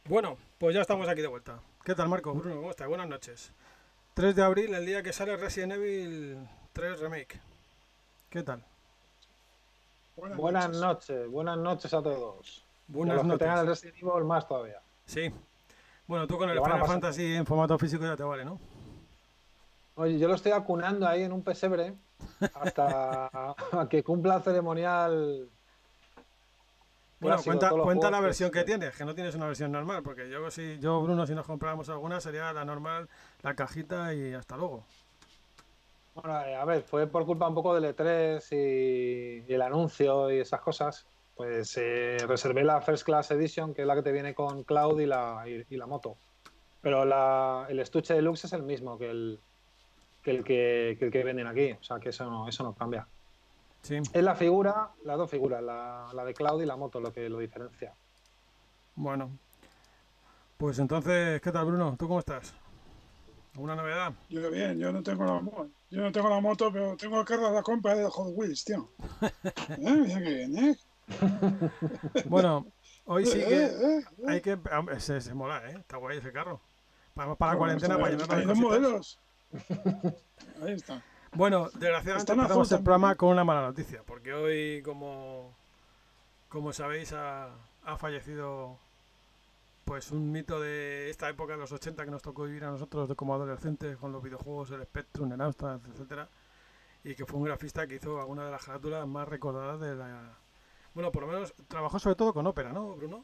Bueno, pues ya estamos aquí de vuelta. ¿Qué tal, Marco? Bruno, ¿cómo estás? Buenas noches. 3 de abril, el día que sale Resident Evil 3 Remake. ¿Qué tal? Buenas buenas noches a todos. Y a Buenas los que tengan noches. el Resident Evil más todavía. Sí. Bueno, tú con el Lo van a Final pasar muy Fantasy bien. en formato físico ya te vale, ¿no? Oye, yo lo estoy acunando ahí en un pesebre hasta que cumpla el ceremonial Bueno, clásico de todos los cuenta juegos, la que versión es que tienes, que no tienes una versión normal, porque yo, Bruno, si nos compráramos alguna, sería la normal, la cajita y hasta luego. bueno, a ver, fue por culpa un poco del E3 y el anuncio y esas cosas. Pues reservé la First Class Edition, que es la que te viene con Cloud y la moto. Pero el estuche deluxe es el mismo que el que venden aquí. O sea que eso no cambia. Sí. Es la figura, las dos figuras, la de Cloud y la moto, lo que lo diferencia. Bueno, pues entonces, ¿qué tal, Bruno? ¿Tú cómo estás? ¿Alguna novedad? Yo bien, yo no tengo la moto, pero tengo el carro de la compra de Hot Wheels, tío. Mira que bien, ¿eh? Bueno, hoy Eh, sí que eh, hay que... hombre, se mola, ¿eh? Está guay ese carro. Para la Claro, cuarentena, para llenarlo están de ahí dos cositas. modelos. Ahí está. Bueno, desgraciadamente Están azul empezamos el también, programa ¿eh? con una mala noticia, porque hoy, como sabéis, ha fallecido pues un mito de esta época de los 80 que nos tocó vivir a nosotros como adolescentes con los videojuegos, el Spectrum, el Amstrad, etcétera, y que fue un grafista que hizo alguna de las carátulas más recordadas de la... Bueno, por lo menos trabajó sobre todo con ópera, ¿no, Bruno?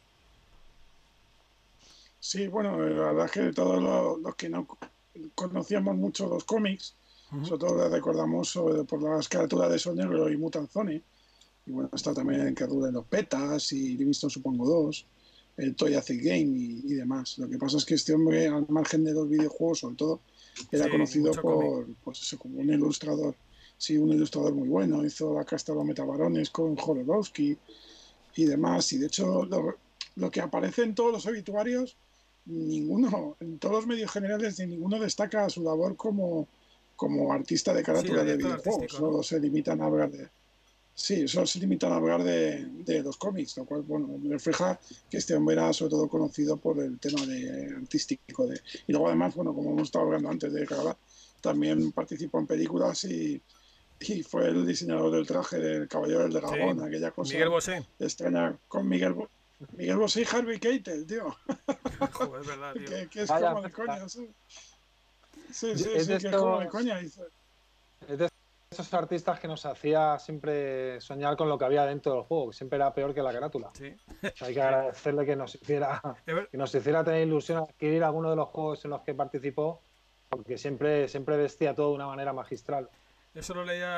Sí, bueno, la verdad es que todos los que no conocíamos mucho los cómics, Ujú. sobre todo les recordamos por las caricaturas de Sol Negro y Mutant Zone. Y bueno, está también que de los Petas y Livingston Supongo 2, el Toy Acid Game y demás. Lo que pasa es que este hombre, al margen de los videojuegos, sobre todo, era Sí, conocido mucho cómic. por, pues eso, como un ilustrador. Sí, un ilustrador muy bueno. Hizo la casta de los Metabarones con Jodorowsky y demás. Y de hecho, lo que aparece en todos los obituarios, ninguno, en todos los medios generales, de ninguno destaca su labor como artista de Sí, de carátulas de director videojuegos. artístico, ¿no? Solo se limitan a hablar de, sí, solo se limitan a hablar de los cómics, lo cual, bueno, refleja que este hombre era sobre todo conocido por el tema artístico. Y luego además, bueno, como hemos estado hablando antes de grabar, también participó en películas y fue el diseñador del traje del Caballero del Sí, Dragón, aquella Miguel cosa Bosé. extraña con Miguel Bosé y Harvey Keitel, tío, Joder, es verdad, tío. que es Vaya como de mezcla. coña, ¿sí? Sí, sí, Es de sí, que es como de estos, coña. es de esos artistas que nos hacía siempre soñar con lo que había dentro del juego, que siempre era peor que la carátula. Sí, O sea, hay que sí. agradecerle que nos hiciera, Es ver- que nos hiciera tener ilusión a adquirir alguno de los juegos en los que participó, porque siempre vestía todo de una manera magistral. Eso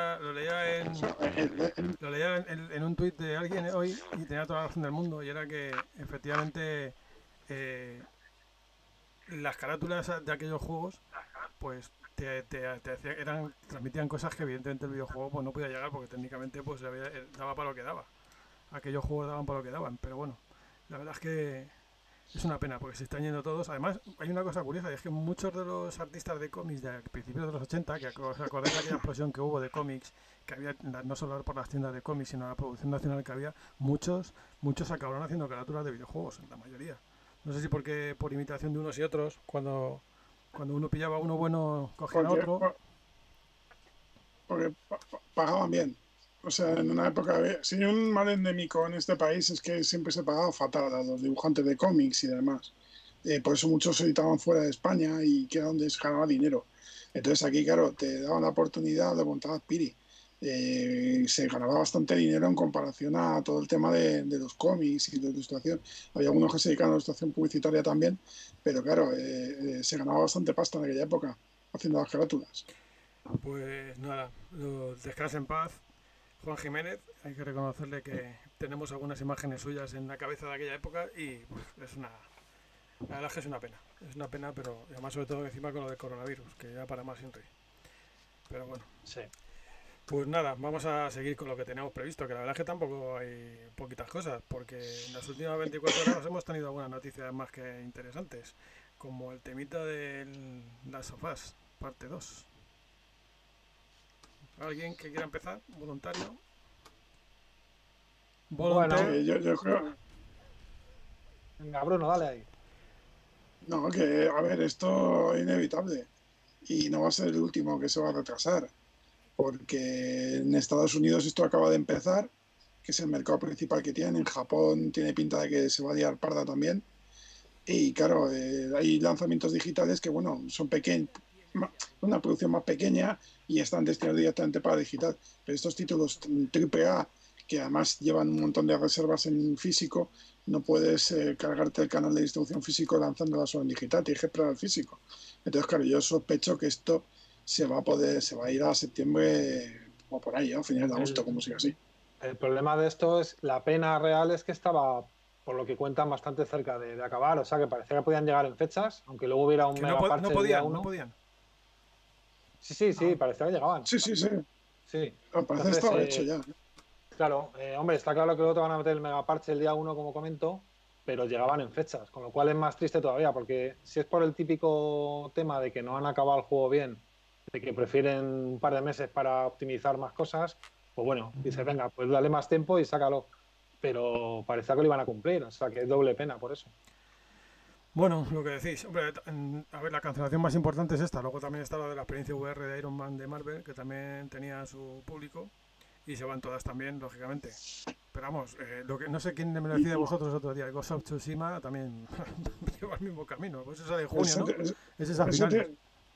lo leía en un tuit de alguien hoy y tenía toda la razón del mundo, y era que efectivamente eh, las carátulas de aquellos juegos pues transmitían cosas que evidentemente el videojuego pues no podía llegar porque técnicamente pues daba para lo que daba. Aquellos juegos daban para lo que daban, pero bueno, la verdad es que es una pena porque se están yendo todos. Además, hay una cosa curiosa, y es que muchos de los artistas de cómics de principios de los 80, que os acordáis de aquella explosión que hubo de cómics, que había no solo por las tiendas de cómics, sino la producción nacional que había, muchos acabaron haciendo carátulas de videojuegos, la mayoría. No sé si porque por imitación de unos y otros, cuando uno pillaba uno bueno, cogían a Porque, otro. porque pagaban bien. O sea, en una época, si un mal endémico en este país es que siempre se pagaba fatal a los dibujantes de cómics y demás. Por eso muchos se editaban fuera de España y que era donde se ganaba dinero. Entonces aquí, claro, te daban la oportunidad de montar Piri. Se ganaba bastante dinero en comparación a todo el tema de los cómics y de la ilustración. Había algunos que se dedicaban a la ilustración publicitaria también, pero claro, se ganaba bastante pasta en aquella época haciendo las carátulas. Pues nada, descansa en paz. Juan Jiménez, hay que reconocerle que tenemos algunas imágenes suyas en la cabeza de aquella época y pues, la verdad es que es una pena. Es una pena, pero además sobre todo encima con lo del coronavirus, que ya para más siempre. Pero bueno, Sí. pues nada, vamos a seguir con lo que teníamos previsto, que la verdad es que tampoco hay poquitas cosas, porque en las últimas 24 horas hemos tenido algunas noticias más que interesantes, como el temita de las sofás, parte 2. ¿Alguien que quiera empezar? ¿Voluntario? Bueno, Voluntario. Sí, yo creo, venga, Bruno, dale ahí. No, que, a ver, esto es inevitable y no va a ser el último que se va a retrasar, porque en Estados Unidos esto acaba de empezar, que es el mercado principal que tienen. En Japón tiene pinta de que se va a liar parda también. Y claro, hay lanzamientos digitales que, bueno, son pequeños, una producción más pequeña y están destinados directamente para digital. Pero estos títulos AAA, que además llevan un montón de reservas en físico, no puedes cargarte el canal de distribución físico lanzándola solo en digital, tienes que esperar al físico. Entonces, claro, yo sospecho que esto se va a ir a septiembre o por ahí, a finales de agosto, como siga así. El problema de esto es, la pena real es que estaba, por lo que cuentan, bastante cerca de acabar. O sea, que parecía que podían llegar en fechas, aunque luego hubiera un Que mega parche el día no 1. podían. Sí, parecía que llegaban. Sí, sí, sí. Sí. Al parecer Entonces, estaba hecho ya. claro, hombre, está claro que luego te van a meter el mega parche el día 1, como comento, pero llegaban en fechas, con lo cual es más triste todavía, porque si es por el típico tema de que no han acabado el juego bien, de que prefieren un par de meses para optimizar más cosas, pues bueno, dices, venga, pues dale más tiempo y sácalo. Pero parecía que lo iban a cumplir, o sea que es doble pena por eso. Bueno, lo que decís, hombre, a ver, la cancelación más importante es esta. Luego también está la de la experiencia VR de Iron Man de Marvel, que también tenía su público. Y se van todas también, lógicamente. Pero vamos, lo que no sé quién me lo decía de vosotros otro día. Ghost of Tsushima también lleva el mismo camino. Pues esa de junio, ¿no? Ese es a ese, finales.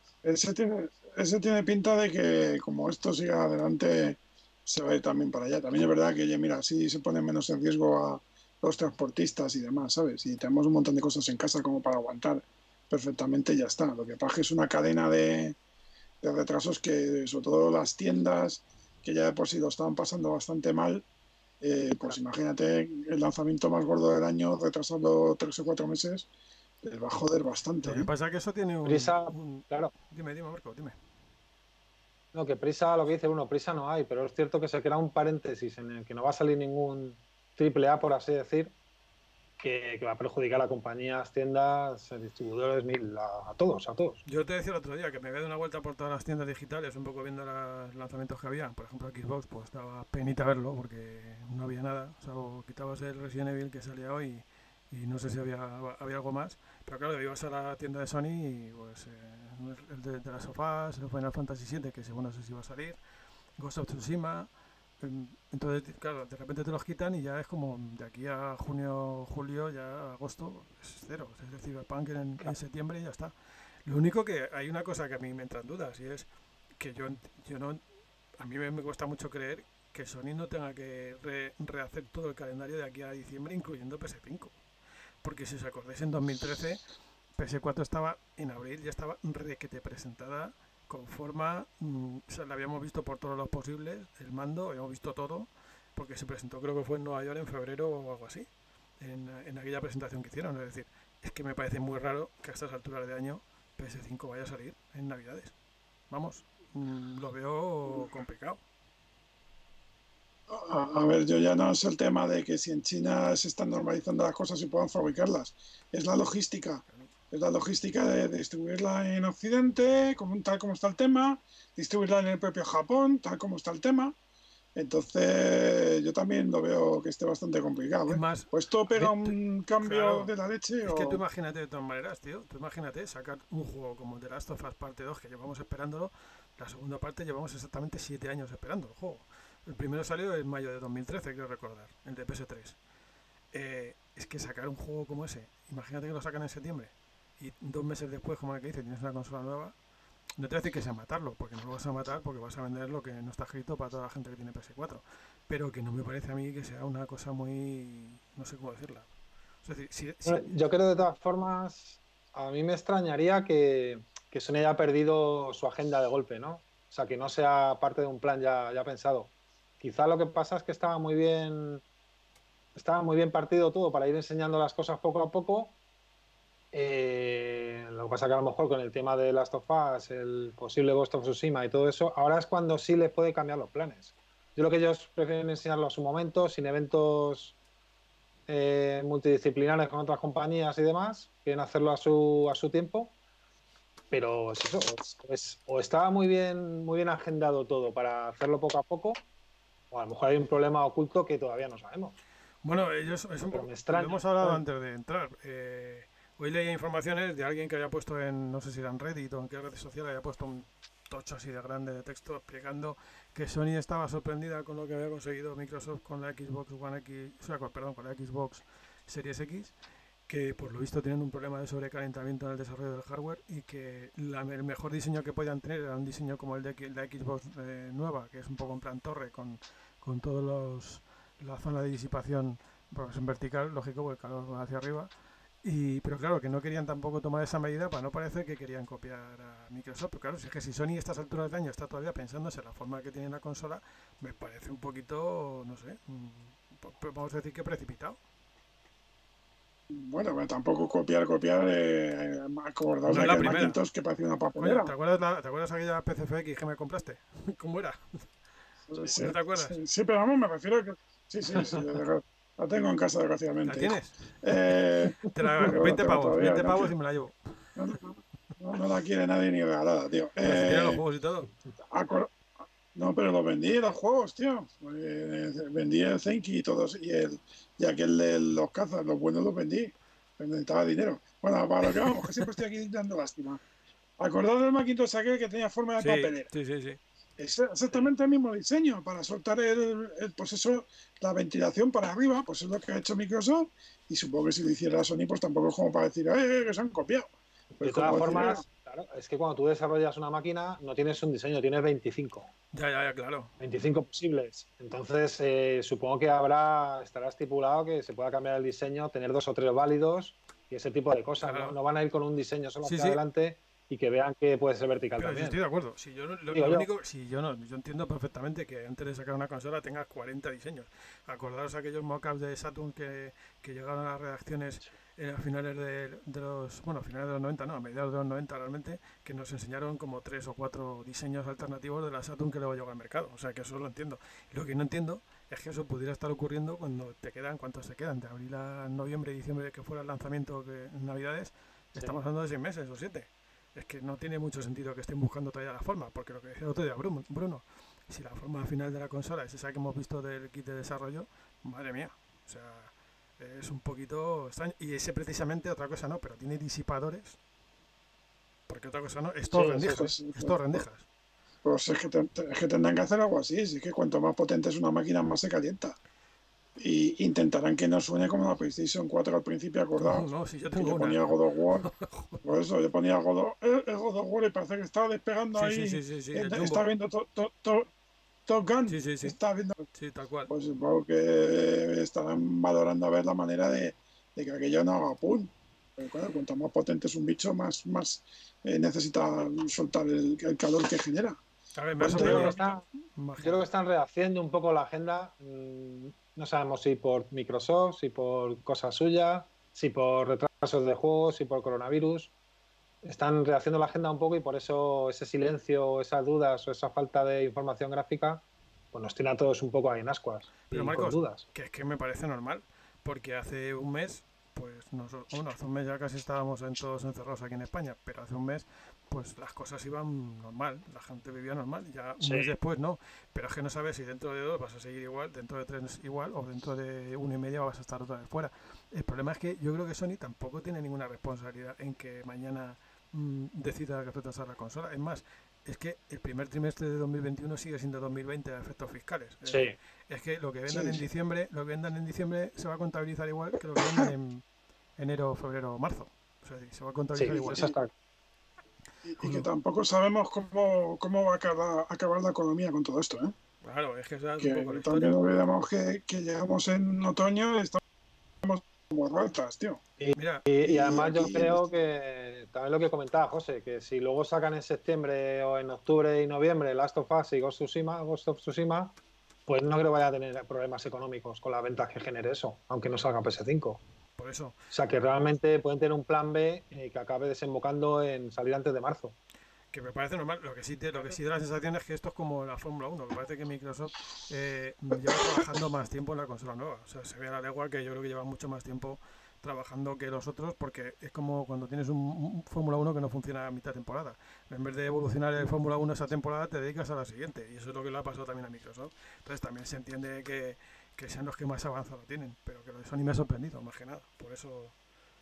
ese tiene pinta de que, como esto siga adelante, se va a ir también para allá. También es verdad que, mira, así se ponen menos en riesgo a los transportistas y demás, ¿sabes? Y tenemos un montón de cosas en casa como para aguantar perfectamente y ya está. Lo que pasa es que es una cadena de retrasos que, sobre todo las tiendas, que ya de por sí lo estaban pasando bastante mal, pues imagínate el lanzamiento más gordo del año retrasando 3 o 4 meses, les va a joder bastante, Lo que ¿eh? pasa es que eso tiene Prisa, claro, Dime, Marco, dime. no, que prisa, lo que dice uno, prisa no hay, pero es cierto que se crea un paréntesis en el que no va a salir ningún triple A, por así decir, que va a perjudicar a compañías, tiendas, distribuidores, a todos, a todos. Yo te decía el otro día que me había dado una vuelta por todas las tiendas digitales, un poco viendo los lanzamientos que había. Por ejemplo, Xbox, pues daba penita verlo porque no había nada. O sea, quitabas el Resident Evil que salía hoy y no sé si había algo más. Pero claro, ibas a la tienda de Sony y pues el de las sofás, el Final Fantasy VII, que según no sé si iba a salir, Ghost of Tsushima. Entonces, claro, de repente te los quitan y ya es como de aquí a junio, julio, ya agosto, es cero. Es decir, Cyberpunk en septiembre y ya está. Lo único que hay una cosa que a mí me entra en dudas y es que yo no, a mí me cuesta mucho creer que Sony no tenga que rehacer todo el calendario de aquí a diciembre, incluyendo PS5. Porque si os acordáis, en 2013 PS4 estaba en abril, ya estaba requete presentada con forma, o sea, la habíamos visto por todos los posibles, el mando, habíamos visto todo, porque se presentó, creo que fue en Nueva York en febrero o algo así, en aquella presentación que hicieron. Es decir, es que me parece muy raro que a estas alturas de año PS5 vaya a salir en Navidades. Vamos, lo veo complicado. A ver, yo ya no es el tema de que si en China se están normalizando las cosas y puedan fabricarlas. Es la logística. Es la logística de distribuirla en Occidente, tal como está el tema, distribuirla en el propio Japón, tal como está el tema. Entonces, yo también lo veo que esté bastante complicado, Es ¿eh? más, ¿O esto pega un cambio claro, de la leche es que tú o...? imagínate de todas maneras, tío. Tú imagínate sacar un juego como The Last of Us Parte 2, que llevamos esperándolo. La segunda parte llevamos exactamente 7 años esperando el juego. El primero salió en mayo de 2013, quiero recordar, el de PS3. Es que sacar un juego como ese, imagínate que lo sacan en septiembre y 2 meses después, como el que dice, tienes una consola nueva. No te voy a decir que sea matarlo, porque no lo vas a matar, porque vas a vender lo que no está escrito para toda la gente que tiene PS4. Pero que no me parece a mí que sea una cosa muy... no sé cómo decirla. Es decir, Bueno, yo creo de todas formas, a mí me extrañaría que Sony haya perdido su agenda de golpe, ¿no? O sea, que no sea parte de un plan ya pensado. Quizá lo que pasa es que estaba muy bien partido todo para ir enseñando las cosas poco a poco. Lo que pasa que a lo mejor con el tema de Last of Us, el posible Ghost of Tsushima y todo eso, ahora es cuando sí les puede cambiar los planes. Yo creo que ellos prefieren enseñarlo a su momento, sin eventos multidisciplinares con otras compañías y demás, quieren hacerlo a su tiempo, pero es eso, o estaba muy bien agendado todo para hacerlo poco a poco, o a lo mejor hay un problema oculto que todavía no sabemos. bueno, ellos es un Pero poco, me lo extraña. hemos hablado ¿Sabes? antes de entrar. Hoy leía informaciones de alguien que había puesto en, no sé si era en Reddit o en qué red social, había puesto un tocho así de grande de texto explicando que Sony estaba sorprendida con lo que había conseguido Microsoft con la Xbox One X, o sea, perdón, con la Xbox Series X, que por lo visto tienen un problema de sobrecalentamiento en el desarrollo del hardware y que el mejor diseño que podían tener era un diseño como el de la Xbox nueva, que es un poco en plan torre, con todos la zona de disipación pues, en vertical, lógico, porque el calor va hacia arriba. Pero claro, que no querían tampoco tomar esa medida para no parecer que querían copiar a Microsoft. Pero claro, si es que si Sony a estas alturas del año está todavía pensándose en la forma que tiene la consola, me parece un poquito, no sé, vamos a decir que precipitado. Bueno, pero tampoco copiar, acordaos No de es la aquel primera. Macintosh que parecía una Coño, papelera. ¿te acuerdas aquella PCFX que me compraste? ¿Cómo era? Sí, ¿No te acuerdas? sí, pero vamos, me refiero a que... Sí, la tengo en casa, ¿La desgraciadamente. tienes? Eh, Te la, la 20 tengo pavos, todavía, 20 no, pavos y me la llevo. no la quiere nadie ni regalada, tío. Pero si tiene los juegos y todo. No, pero los vendí los juegos, tío. Vendí el Zenki y todos, y aquel de los cazas, los buenos los vendí. Necesitaba dinero. Bueno, para lo que vamos, que siempre estoy aquí dando lástima. Acordado del Macintosh aquel que tenía forma de papelera. Sí. Es exactamente el mismo diseño para soltar pues eso, la ventilación para arriba, pues es lo que ha hecho Microsoft, y supongo que si lo hiciera Sony, pues tampoco es como para decir, que se han copiado. Pues de todas como formas, decir, claro, es que cuando tú desarrollas una máquina no tienes un diseño, tienes 25. Ya, claro. 25 posibles. Entonces, supongo que estará estipulado que se pueda cambiar el diseño, tener 2 o 3 válidos y ese tipo de cosas. Claro. No van a ir con un diseño solo hacia Sí. adelante y que vean que puede ser vertical Pero también. yo estoy de acuerdo. Si yo yo entiendo perfectamente que antes de sacar una consola tengas 40 diseños. Acordaros aquellos mockups de Saturn que llegaron a las redacciones a finales finales de los 90, no, a mediados de los 90 realmente, que nos enseñaron como 3 o 4 diseños alternativos de la Saturn que luego llegó al mercado. O sea que eso lo entiendo. Y lo que no entiendo es que eso pudiera estar ocurriendo cuando ¿cuántos te quedan? De abril a noviembre, diciembre, que fuera el lanzamiento en Navidades, estamos hablando de 6 meses o 7. Es que no tiene mucho sentido que estén buscando todavía la forma, porque lo que decía el otro día Bruno, si la forma final de la consola es esa que hemos visto del kit de desarrollo, madre mía, o sea, es un poquito extraño. Y ese precisamente, otra cosa no, pero tiene disipadores, porque otra cosa no, es todo rendijas, es todo rendijas. Pues es que tendrán que hacer algo así, es que cuanto más potente es una máquina, más se calienta. Y intentarán que no suene como la PlayStation 4 al principio, acordados. No, si yo tengo yo una. ponía God of War, por eso yo ponía God of War y parece que estaba despegando ahí. Sí, Estaba viendo Top Gun. Sí. Estaba viendo. Sí, tal cual. Pues supongo que estarán valorando a ver la manera de que aquello no haga pum. Pero claro, cuanto más potente es un bicho, más necesita soltar el calor que genera. A ver, Pues yo creo que están rehaciendo un poco la agenda. No sabemos si por Microsoft, si por cosas suyas, si por retrasos de juegos, si por coronavirus. Están rehaciendo la agenda un poco y por eso ese silencio, esas dudas o esa falta de información gráfica, pues nos tiene a todos un poco ahí en ascuas. Pero y Marcos, con dudas. que es que me parece normal, porque hace un mes, pues hace un mes ya casi estábamos todos encerrados aquí en España, pero hace un mes pues las cosas iban normal, la gente vivía normal, ya un mes después no, pero es que no sabes si dentro de 2 vas a seguir igual, dentro de 3 igual, o dentro de 1 y medio vas a estar otra vez fuera. El problema es que yo creo que Sony tampoco tiene ninguna responsabilidad en que mañana decida retrasar la consola. Es más, es que el primer trimestre de 2021 sigue siendo 2020 a efectos fiscales. Es que lo que vendan en diciembre se va a contabilizar igual que lo que vendan en enero, febrero, marzo. O sea, se va a contabilizar igual. Eso está. Y que tampoco sabemos cómo va a acabar la economía con todo esto, ¿eh? Claro, es que esa es un poco la también historia. olvidamos que llegamos en otoño y estamos como ratas, tío. Y además yo creo que también lo que comentaba José, que si luego sacan en septiembre o en octubre y noviembre Last of Us y Ghost of Tsushima, pues no creo que vaya a tener problemas económicos con las ventas que genere eso, aunque no salga PS5. Por eso. O sea que realmente pueden tener un plan B que acabe desembocando en salir antes de marzo. Que me parece normal. Lo que sí da la sensación es que esto es como la Fórmula 1. Me parece que Microsoft lleva trabajando más tiempo en la consola nueva. O sea, se ve a la legua que yo creo que lleva mucho más tiempo trabajando que los otros, porque es como cuando tienes un Fórmula 1 que no funciona a mitad temporada. En vez de evolucionar el Fórmula 1 esa temporada, te dedicas a la siguiente. Y eso es lo que le ha pasado también a Microsoft. Entonces también se entiende que sean los que más avanzado tienen. Pero que lo de Sony me ha sorprendido, más que nada. Por eso...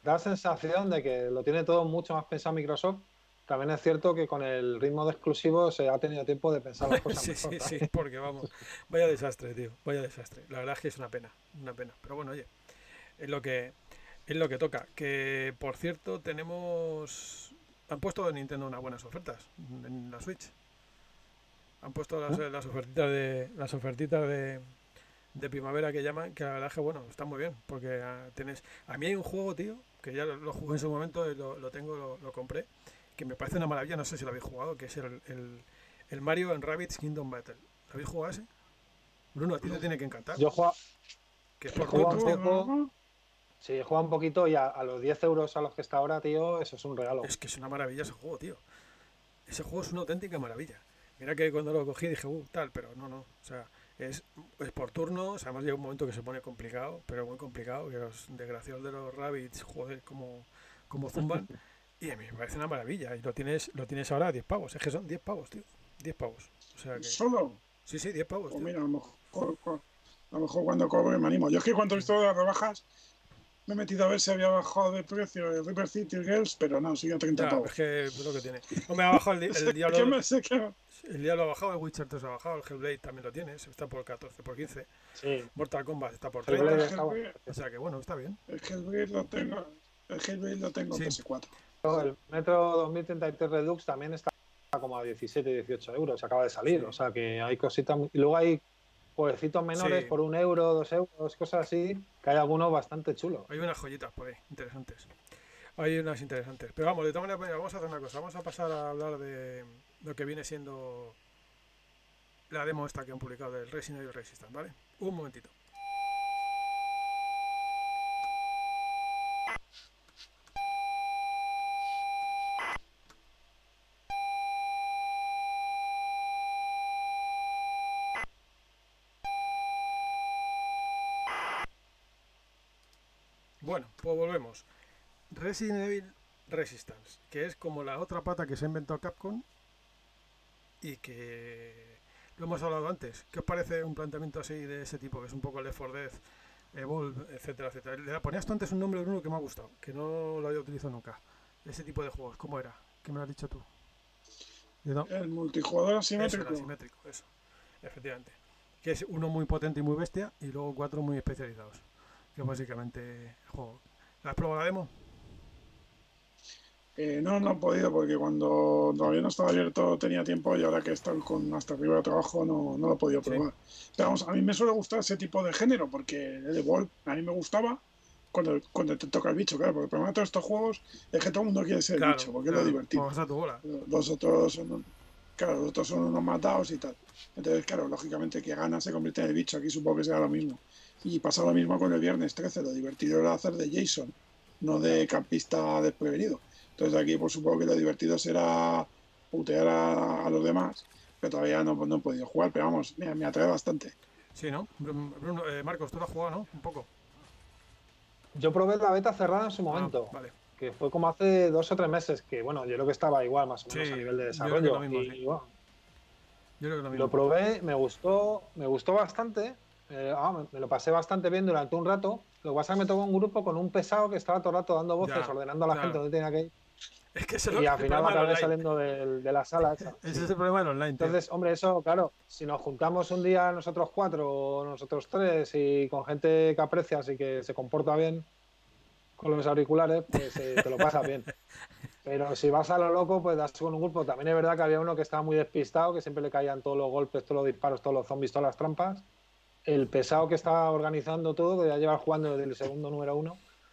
da sensación de que lo tiene todo mucho más pensado Microsoft. También es cierto que con el ritmo de exclusivos se ha tenido tiempo de pensar las cosas Sí, mejor. sí, sí, ¿sabes? porque vamos, vaya desastre, tío, vaya desastre. La verdad es que es una pena. Pero bueno, oye, es lo que toca. Que por cierto, han puesto en Nintendo unas buenas ofertas en la Switch. Han puesto ¿Eh? las ofertitas de primavera que llaman, que la verdad es que bueno, está muy bien, porque a mí hay un juego, tío, que ya lo jugué en su momento, y lo tengo, lo compré, que me parece una maravilla, no sé si lo habéis jugado, que es el Mario en Rabbids Kingdom Battle. ¿Lo habéis jugado ese? Bruno, a ti te tiene que encantar, Yo juego, que es ¿Qué por juego un juego? turnos, tío. poco, sí, he jugado un poquito y a los 10 euros a los que está ahora, tío, eso es un regalo. Es que es una maravilla ese juego, tío. Ese juego es una auténtica maravilla. Mira que cuando lo cogí dije, tal, pero no. O sea, es por turnos. Además llega un momento que se pone complicado, pero muy complicado. Que los desgraciados de los Rabbits, joder, como zumban. Y a mí me parece una maravilla. Y lo tienes ahora a 10 pavos. Es que son 10 pavos, tío. 10 pavos. O sea que. ¿Solo? Sí, 10 pavos, Pues tío. mira, a lo mejor cuando cobre me animo. Yo es que cuando he visto las rebajas me he metido a ver si había bajado de precio el River City Girls, pero no, sigue a 30 Ya, es pavos. que es lo que tiene. No me ha bajado el, Sé el que Diablo. me sé que El Diablo ha bajado, el Witcher 3 ha bajado, el Hellblade también lo tienes. Está por 14, por 15. Sí, Mortal Kombat está por el 30. Blade el está bueno. Hellblade, O sea que bueno, está bien. el Hellblade lo tengo, el Hellblade lo tengo en Sí, PS4. El Metro 2033 Redux también está como a 17, 18 euros, acaba de salir. sí, O sea que hay cositas. Y luego hay jueguecitos menores sí. por 1 euro, 2 euros, cosas así, que hay algunos bastante chulos. Hay unas joyitas por ahí, interesantes. Hay unas interesantes. Pero vamos, de todas maneras, vamos a hacer una cosa. Vamos a pasar a hablar de lo que viene siendo la demo esta que han publicado del Resident Evil Resistance, ¿vale? Un momentito. Bueno, pues volvemos. Resident Evil Resistance, que es como la otra pata que se ha inventado Capcom y que lo hemos hablado antes. ¿Qué os parece un planteamiento así de ese tipo, que es un poco Left 4 Dead, Evolve, etcétera, etcétera? Le ponías tú antes un nombre de uno que me ha gustado, que no lo había utilizado nunca. Ese tipo de juegos, ¿cómo era? ¿Qué me lo has dicho tú? El multijugador Eso, el asimétrico. asimétrico, eso. Efectivamente. Que es uno muy potente y muy bestia y luego 4 muy especializados. Que es básicamente el juego. ¿La has probado la demo? No he podido porque cuando todavía no estaba abierto tenía tiempo y ahora que estoy con hasta arriba de trabajo no lo he podido Sí. probar. Pero vamos, a mí me suele gustar ese tipo de género porque el Evolve a mí me gustaba cuando te toca el bicho, claro, porque el problema de todos estos juegos es que todo el mundo quiere ser el Claro, bicho porque es lo divertido. Pues a tu bola. Los otros son, claro, los otros son unos matados y tal. Entonces, claro, lógicamente que gana se convierte en el bicho, aquí supongo que será lo mismo. Y pasa lo mismo con el viernes 13, lo divertido era hacer de Jason, no de campista desprevenido. Entonces aquí pues supongo que lo divertido será putear a los demás, pero todavía no he podido jugar, pero vamos, me atrae bastante. Sí, ¿no? Bruno, Marcos, tú lo has jugado, ¿no? Un poco. Yo probé la beta cerrada en su momento, Vale. que fue como hace 2 o 3 meses, que bueno, yo creo que estaba igual más o menos Sí, a nivel de yo creo que lo desarrollo. mismo, Y sí. bueno, Yo creo que lo mismo. lo probé, me gustó bastante. Me lo pasé bastante bien durante un rato. Lo que pasa es que me tocó un grupo con un pesado que estaba todo el rato dando voces, Ya, ordenando a la claro. gente donde tenía que ir. Es que ese Y al es el final problema del acabé online. saliendo de la sala esa. Ese Sí. es el problema del online, tío. Entonces, hombre, eso, claro, si nos juntamos un día nosotros 4 o nosotros 3 y con gente que aprecias y que se comporta bien con los auriculares, pues te lo pasas bien. Pero si vas a lo loco, pues das con un grupo. También es verdad que había uno que estaba muy despistado, que siempre le caían todos los golpes, todos los disparos, todos los zombies, todas las trampas. El pesado que estaba organizando todo, que ya lleva jugando desde el segundo número 1.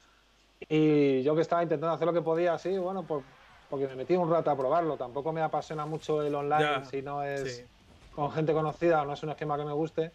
Y yo que estaba intentando hacer lo que podía, así, bueno, porque me metí un rato a probarlo. Tampoco me apasiona mucho el online Ya, si no es sí. con gente conocida o no es un esquema que me guste.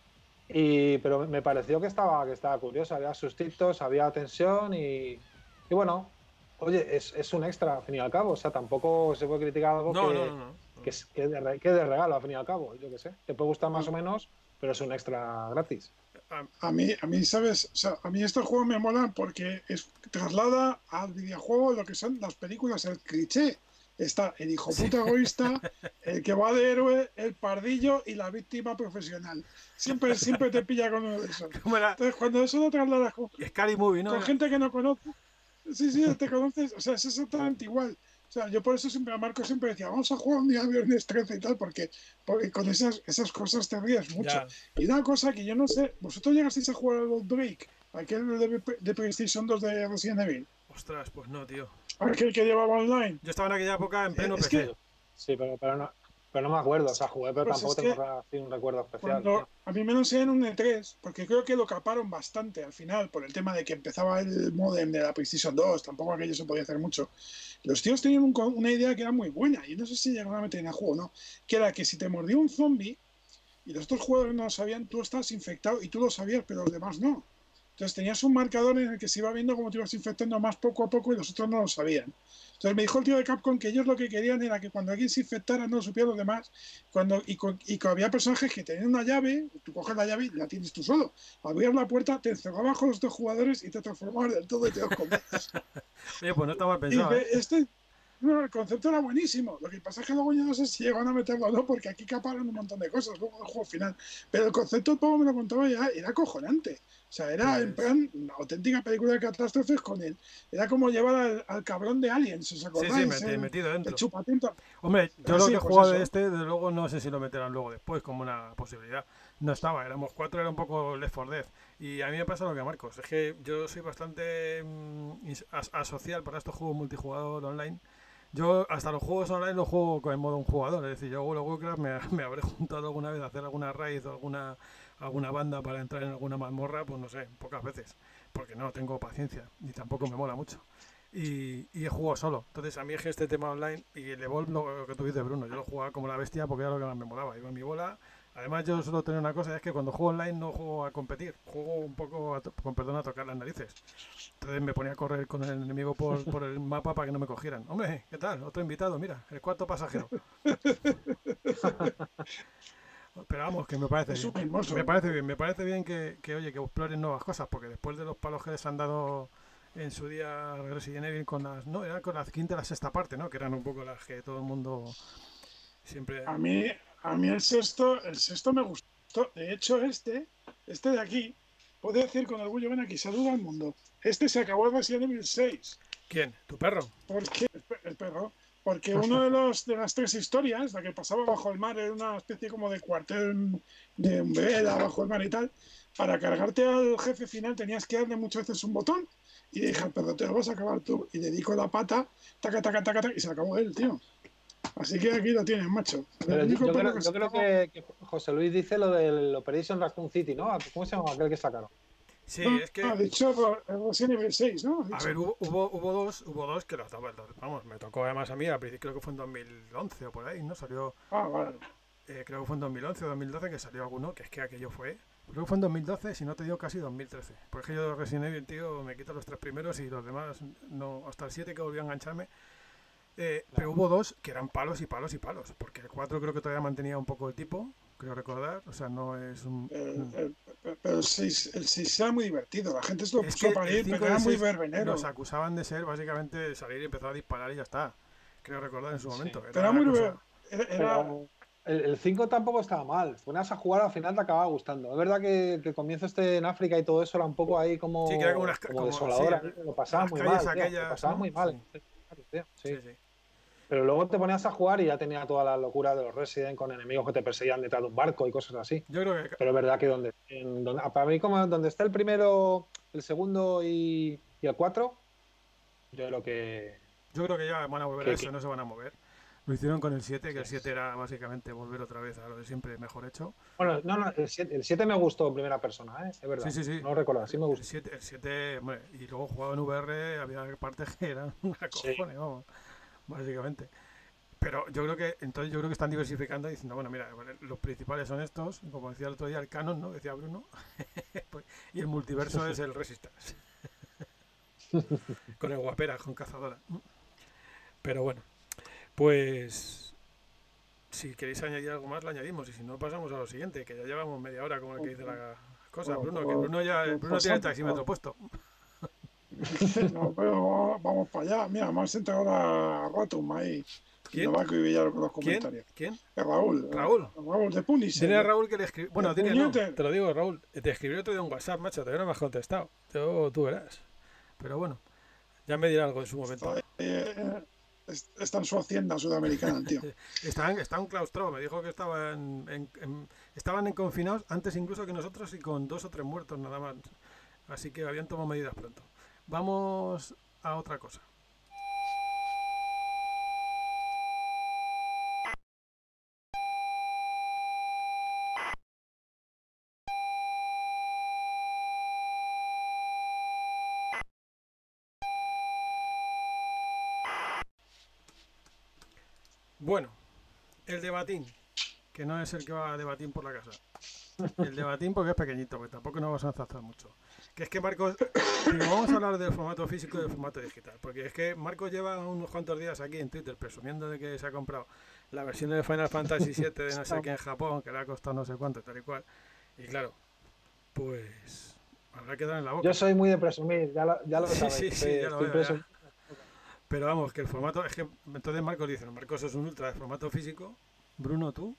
Pero me pareció que estaba curioso. Había sustitos, había tensión y bueno, oye, es un extra al fin y al cabo. O sea, tampoco se puede criticar algo No. que es de regalo al fin y al cabo. Yo qué sé. Te puede gustar más o menos, pero es un extra gratis. A mí, ¿sabes? O sea, a mí estos juegos me molan porque traslada al videojuego lo que son las películas, el cliché. Está el hijo puta egoísta, el que va de héroe, el pardillo y la víctima profesional. Siempre te pilla con uno de esos. ¿Cómo era? Entonces, cuando eso lo trasladas Scary Movie, ¿no? con gente que no conoce, Sí, te conoces, o sea, es exactamente igual. O sea, yo por eso siempre a Marco siempre decía, vamos a jugar un día viernes 13 y tal, porque con esas cosas te ríes mucho. Ya, Y una cosa que yo no sé, ¿vosotros llegasteis a jugar al Outbreak? Aquel de PlayStation 2 de Resident Evil. ostras, pues no, tío. Aquel que llevaba online. Yo estaba en aquella época en pleno Es PC. que, Sí, pero no me acuerdo. O sea, jugué, pero pues tampoco es que tengo así un recuerdo especial, cuando tío. a mí me lo enseñaron en un E3, porque creo que lo caparon bastante al final, por el tema de que empezaba el modem de la PlayStation 2, tampoco aquello se podía hacer mucho. Los tíos tenían una idea que era muy buena, y no sé si llegaron a meter en el juego o no, que era que si te mordía un zombie y los otros jugadores no lo sabían, tú estabas infectado y tú lo sabías, pero los demás no. Entonces tenías un marcador en el que se iba viendo cómo te ibas infectando más poco a poco y los otros no lo sabían. Entonces me dijo el tío de Capcom que ellos lo que querían era que cuando alguien se infectara no lo supieran los demás. Que había personajes que tenían una llave, tú coges la llave y la tienes tú solo. Abrías la puerta, te encerrabas con los dos jugadores y te transformabas del todo y te los comías. Oye, pues no está mal Y pensado, ¿eh? no, el concepto era buenísimo. Lo que pasa es que luego yo no sé si llegaron a meterlo o no, porque aquí caparon un montón de cosas luego del juego final. Pero el concepto, todo me lo contaba ya, era acojonante. O sea, era en Pues plan una auténtica película de catástrofes con él. Era como llevar al cabrón de Aliens, ¿os sí, acordáis? metido El dentro. chupatinta. Hombre, yo lo Así, que he pues jugado de eso. este, desde luego no sé si lo meterán luego después como una posibilidad. No estaba, éramos 4, era un poco Left 4 Dead. Y a mí me pasa lo que a Marcos, es que yo soy bastante asocial para estos juegos multijugador online. Yo hasta los juegos online los juego con el modo un jugador, es decir, yo World of Warcraft me habré juntado alguna vez a hacer alguna raid o alguna banda para entrar en alguna mazmorra, pues no sé, pocas veces, porque no tengo paciencia y tampoco me mola mucho. Y he jugado solo. Entonces a mí es que este tema online y el Evolve, lo que tú dices, Bruno, yo lo jugaba como la bestia porque era lo que más me molaba. Iba a mi bola. Además yo solo tengo una cosa, es que cuando juego online no juego a competir, juego un poco, con perdón, a tocar las narices. Entonces me ponía a correr con el enemigo por el mapa para que no me cogieran. Hombre, ¿qué tal? Otro invitado, mira, el cuarto pasajero. Pero vamos, que me parece Es bien. un hermoso. Me parece bien oye, que exploren nuevas cosas, porque después de los palos que les han dado en su día Resident Evil con las, no, eran con la quinta y la sexta parte, ¿no? Que eran un poco las que todo el mundo siempre... A mí, a mí el sexto me gustó. De hecho, este de aquí, puedo decir con orgullo, ven aquí, saluda al mundo. Este se acabó en Resident Evil 6. ¿Quién? ¿Tu perro? Porque, el perro, porque uno de las tres historias, la que pasaba bajo el mar, era una especie como de cuartel de vela bajo el mar y tal. Para cargarte al jefe final tenías que darle muchas veces un botón y dije al perro, te lo vas a acabar tú. Y le di con la pata, taca, taca, taca, taca, y se acabó él, tío. Así que aquí lo tienes, macho. Pero El único yo perro creo, que yo se creo acabó. que José Luis dice lo del Operation Raccoon City, ¿no? ¿Cómo se llama aquel que sacaron? Sí, No, es no, que... ha dicho Resident Evil 6, ¿no? Ha A dicho. ver, hubo dos que los daba, vamos, me tocó además a mí, al principio creo que fue en 2011 o por ahí, ¿no? Salió, Ah, vale. creo que fue en 2011 o 2012 que salió alguno, que es que aquello fue... Creo que fue en 2012, si no te digo casi 2013. Porque yo de Resident Evil, tío, me quito los tres primeros y los demás, no, hasta el 7 que volví a engancharme. Pero hubo dos que eran palos y palos y palos, porque el 4 creo que todavía mantenía un poco el tipo, creo recordar, o sea, no es un... Pero el 6 era muy divertido. La gente se lo Es puso que para el ir, 5 pero y era el muy 6 los verbenero. acusaban de ser básicamente salir y empezar a disparar y ya está. Creo recordar en su momento. Pero era Era muy una ver- cosa... era- Pero el 5 tampoco estaba mal. Ponías a jugar, al final te acababa gustando. Es verdad que el comienzo este en África y todo eso era un poco ahí Sí, que era como como sí, desolador. A mí me lo pasaba las muy calles mal, tío. Me lo aquellas, pasaba ¿no? muy Sí, mal. Tío, sí. sí, sí. Pero luego te ponías a jugar y ya tenía toda la locura de los Resident con enemigos que te perseguían detrás de un barco y cosas así. Yo creo que Pero es verdad que para mí, como donde está el primero, el segundo y el 4, yo creo yo creo que ya van a volver a que, eso, que- no se van a mover. Lo hicieron con el 7, que sí. el 7 era básicamente volver otra vez a lo de siempre mejor hecho. Bueno, no, el siete me gustó en primera persona, ¿eh? Es Sí, verdad. sí, sí. No recuerdo, sí me El gustó. 7, hombre, y luego jugado en VR había partes que eran una Sí. cojones, vamos, básicamente. Pero yo creo que están diversificando y diciendo, bueno, mira, los principales son estos, como decía el otro día el canon, ¿no? Decía Bruno, pues, y el multiverso es el Resistance. Con el guapera, con cazadora. Pero bueno, pues si queréis añadir algo más, lo añadimos. Y si no, pasamos a lo siguiente, que ya llevamos media hora como el que dice la cosa. Bruno, que Bruno tiene el taxímetro puesto. No, pero vamos para allá. Mira, me has sentado ahora a Ratum ahí. Y ¿Quién? nos va a acribillar con los ¿Quién? comentarios. ¿Quién? Raúl. Raúl. Raúl de Punisher. Dile a Raúl que le escribió. Bueno, de dile no. Puñeter. Te lo digo, Raúl. Te escribió otro día un WhatsApp, macho. Todavía no me has contestado. Tú verás. Pero bueno, Ya me dirá algo en su momento. Está en su hacienda sudamericana, tío. Está claustrado. Me dijo que estaban en confinados antes incluso que nosotros y con 2 o 3 muertos nada más. Así que habían tomado medidas pronto. Vamos a otra cosa. Bueno, el debatín, que no es el que va a debatir por la casa. El debatín porque es pequeñito, porque tampoco nos vamos a enzarzar mucho. Que es que Marcos, digo, vamos a hablar del formato físico y del formato digital, porque es que Marcos lleva unos cuantos días aquí en Twitter presumiendo de que se ha comprado la versión de Final Fantasy VII de no sé qué en Japón, que le ha costado no sé cuánto, tal y cual. Y claro, pues habrá que dar en la boca. Yo soy muy de presumir, ya lo sabéis. Sí, ya lo veo, ya. Pero vamos, que el formato, es que entonces Marcos dice, Marcos es un ultra de formato físico. Bruno, ¿tú?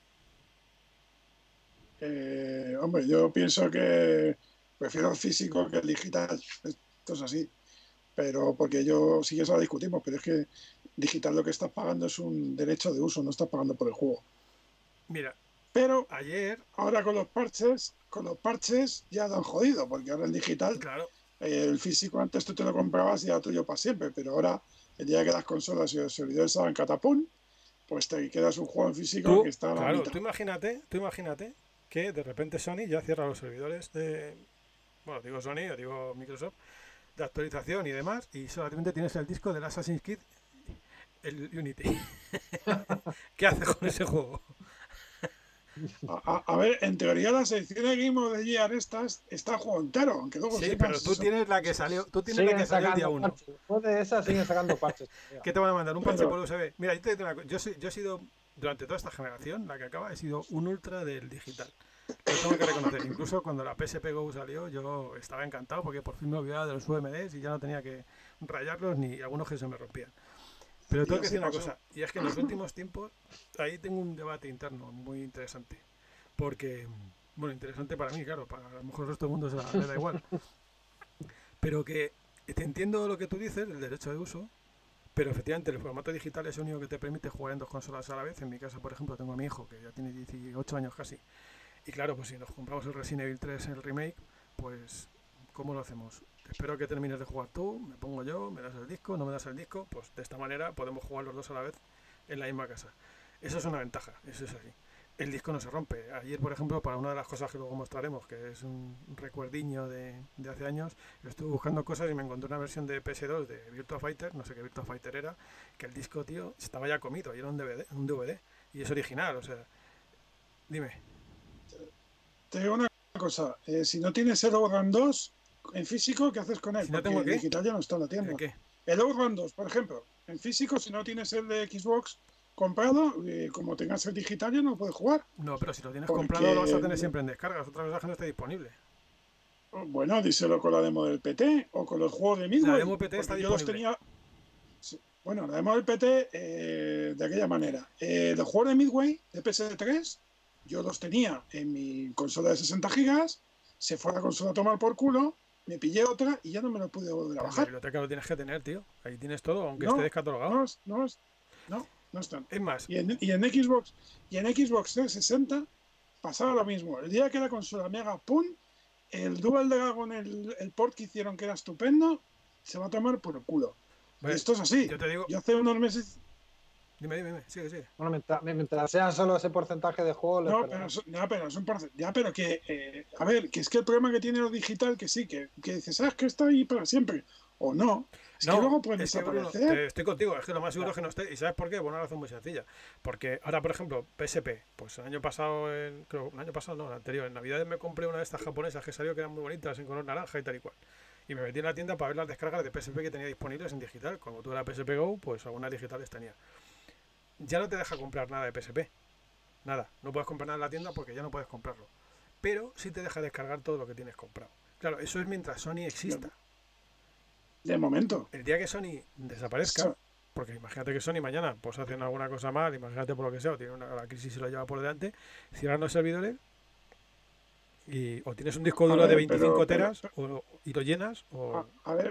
Hombre, yo pienso que prefiero el físico que el digital. Esto es así. Pero porque sí que eso lo discutimos, pero es que digital lo que estás pagando es un derecho de uso, no estás pagando por el juego. Mira, pero ayer, ahora con los parches ya lo han jodido, porque ahora el digital, claro, el físico antes tú te lo comprabas y era tuyo para siempre, pero ahora el día que las consolas y los servidores hagan catapum, pues te quedas un juego en físico que está a la mitad. Tú imagínate que de repente Sony ya cierra los servidores de, bueno, digo Sony o digo Microsoft, de actualización y demás, y solamente tienes el disco del Assassin's Creed, el Unity. ¿Qué haces con ese juego? A ver, en teoría la sección de Game of the Year está el juego entero, aunque luego sí, pero tú tienes la que salió, el día 1. Después de esa siguen sacando parches. ¿Qué te van a mandar? ¿Un parche por USB? Mira, yo te digo una cosa, yo he sido, durante toda esta generación, la que acaba, he sido un ultra del digital. Lo tengo que reconocer. Incluso cuando la PSP Go salió, yo estaba encantado porque por fin me olvidaba de los UMDs y ya no tenía que rayarlos ni algunos que se me rompían. Pero tengo que decir una cosa, y es que en los últimos tiempos, ahí tengo un debate interno muy interesante. Porque, bueno, interesante para mí, claro, para a lo mejor el resto del mundo le da igual. Pero que te entiendo lo que tú dices, el derecho de uso, pero efectivamente el formato digital es el único que te permite jugar en 2 consolas a la vez. En mi casa, por ejemplo, tengo a mi hijo que ya tiene 18 años casi. Y claro, pues si nos compramos el Resident Evil 3 en el remake, pues ¿cómo lo hacemos? Espero que termines de jugar tú, me pongo yo, me das el disco, no me das el disco, pues de esta manera podemos jugar los dos a la vez en la misma casa. Eso es una ventaja, eso es así. El disco no se rompe. Ayer, por ejemplo, para una de las cosas que luego mostraremos, que es un recuerdiño de hace años, estuve buscando cosas y me encontré una versión de PS2 de Virtua Fighter, no sé qué Virtua Fighter era, que el disco, tío, estaba ya comido y era un DVD, y es original, o sea, dime. Te digo una cosa, si no tienes el Outrun 2 en físico, ¿qué haces con él? Si no porque tengo el ¿qué? digital ya no está en la tienda. ¿Qué? El Outrun 2, por ejemplo, en físico, si no tienes el de Xbox comprado, como tengas el digital ya no puedes jugar. No, pero si lo tienes comprado lo vas a tener siempre en descargas, otra cosa que no esté disponible. Bueno, díselo con la demo del PT o con los juegos de Midway. La demo PT está disponible. Yo los tenía... Bueno, la demo del PT de aquella manera. Los juegos de Midway de PS3 yo los tenía en mi consola de 60 gigas, se fue a la consola a tomar por culo, me pillé otra y ya no me lo pude volver a bajar. La biblioteca lo tienes que tener, tío. Ahí tienes todo, aunque esté descatalogado. No están. Es más. Y en Xbox 360 pasaba lo mismo. El día que la consola me haga pum, el Double Dragon, el port que hicieron que era estupendo, se va a tomar por el culo. Vale, esto es así. Yo te digo... Yo hace unos meses... Dime, sigue. Bueno, mientras sea solo ese porcentaje de juego... pero que... a ver, que es que el problema que tiene lo digital, que sí, que dices, ¿sabes que está ahí para siempre? O no. Es que luego puede desaparecer. Bruno, estoy contigo, es que lo más seguro es que no esté. ¿Y sabes por qué? Por una razón muy sencilla. Porque ahora, por ejemplo, PSP, pues el año pasado, el anterior, en Navidad me compré una de estas japonesas que salió que eran muy bonitas, en color naranja y tal y cual. Y me metí en la tienda para ver las descargas de PSP que tenía disponibles en digital. Como tuve la PSP Go, pues algunas digitales tenía. Ya no te deja comprar nada de PSP. Nada. No puedes comprar nada en la tienda porque ya no puedes comprarlo. Pero sí te deja descargar todo lo que tienes comprado. Claro, eso es mientras Sony exista. De momento. El día que Sony desaparezca, porque imagínate que Sony mañana pues hacen alguna cosa mal, imagínate por lo que sea, o tiene la crisis y lo lleva por delante, cierran los servidores y o tienes un disco duro de 25 teras y lo llenas o... A ver,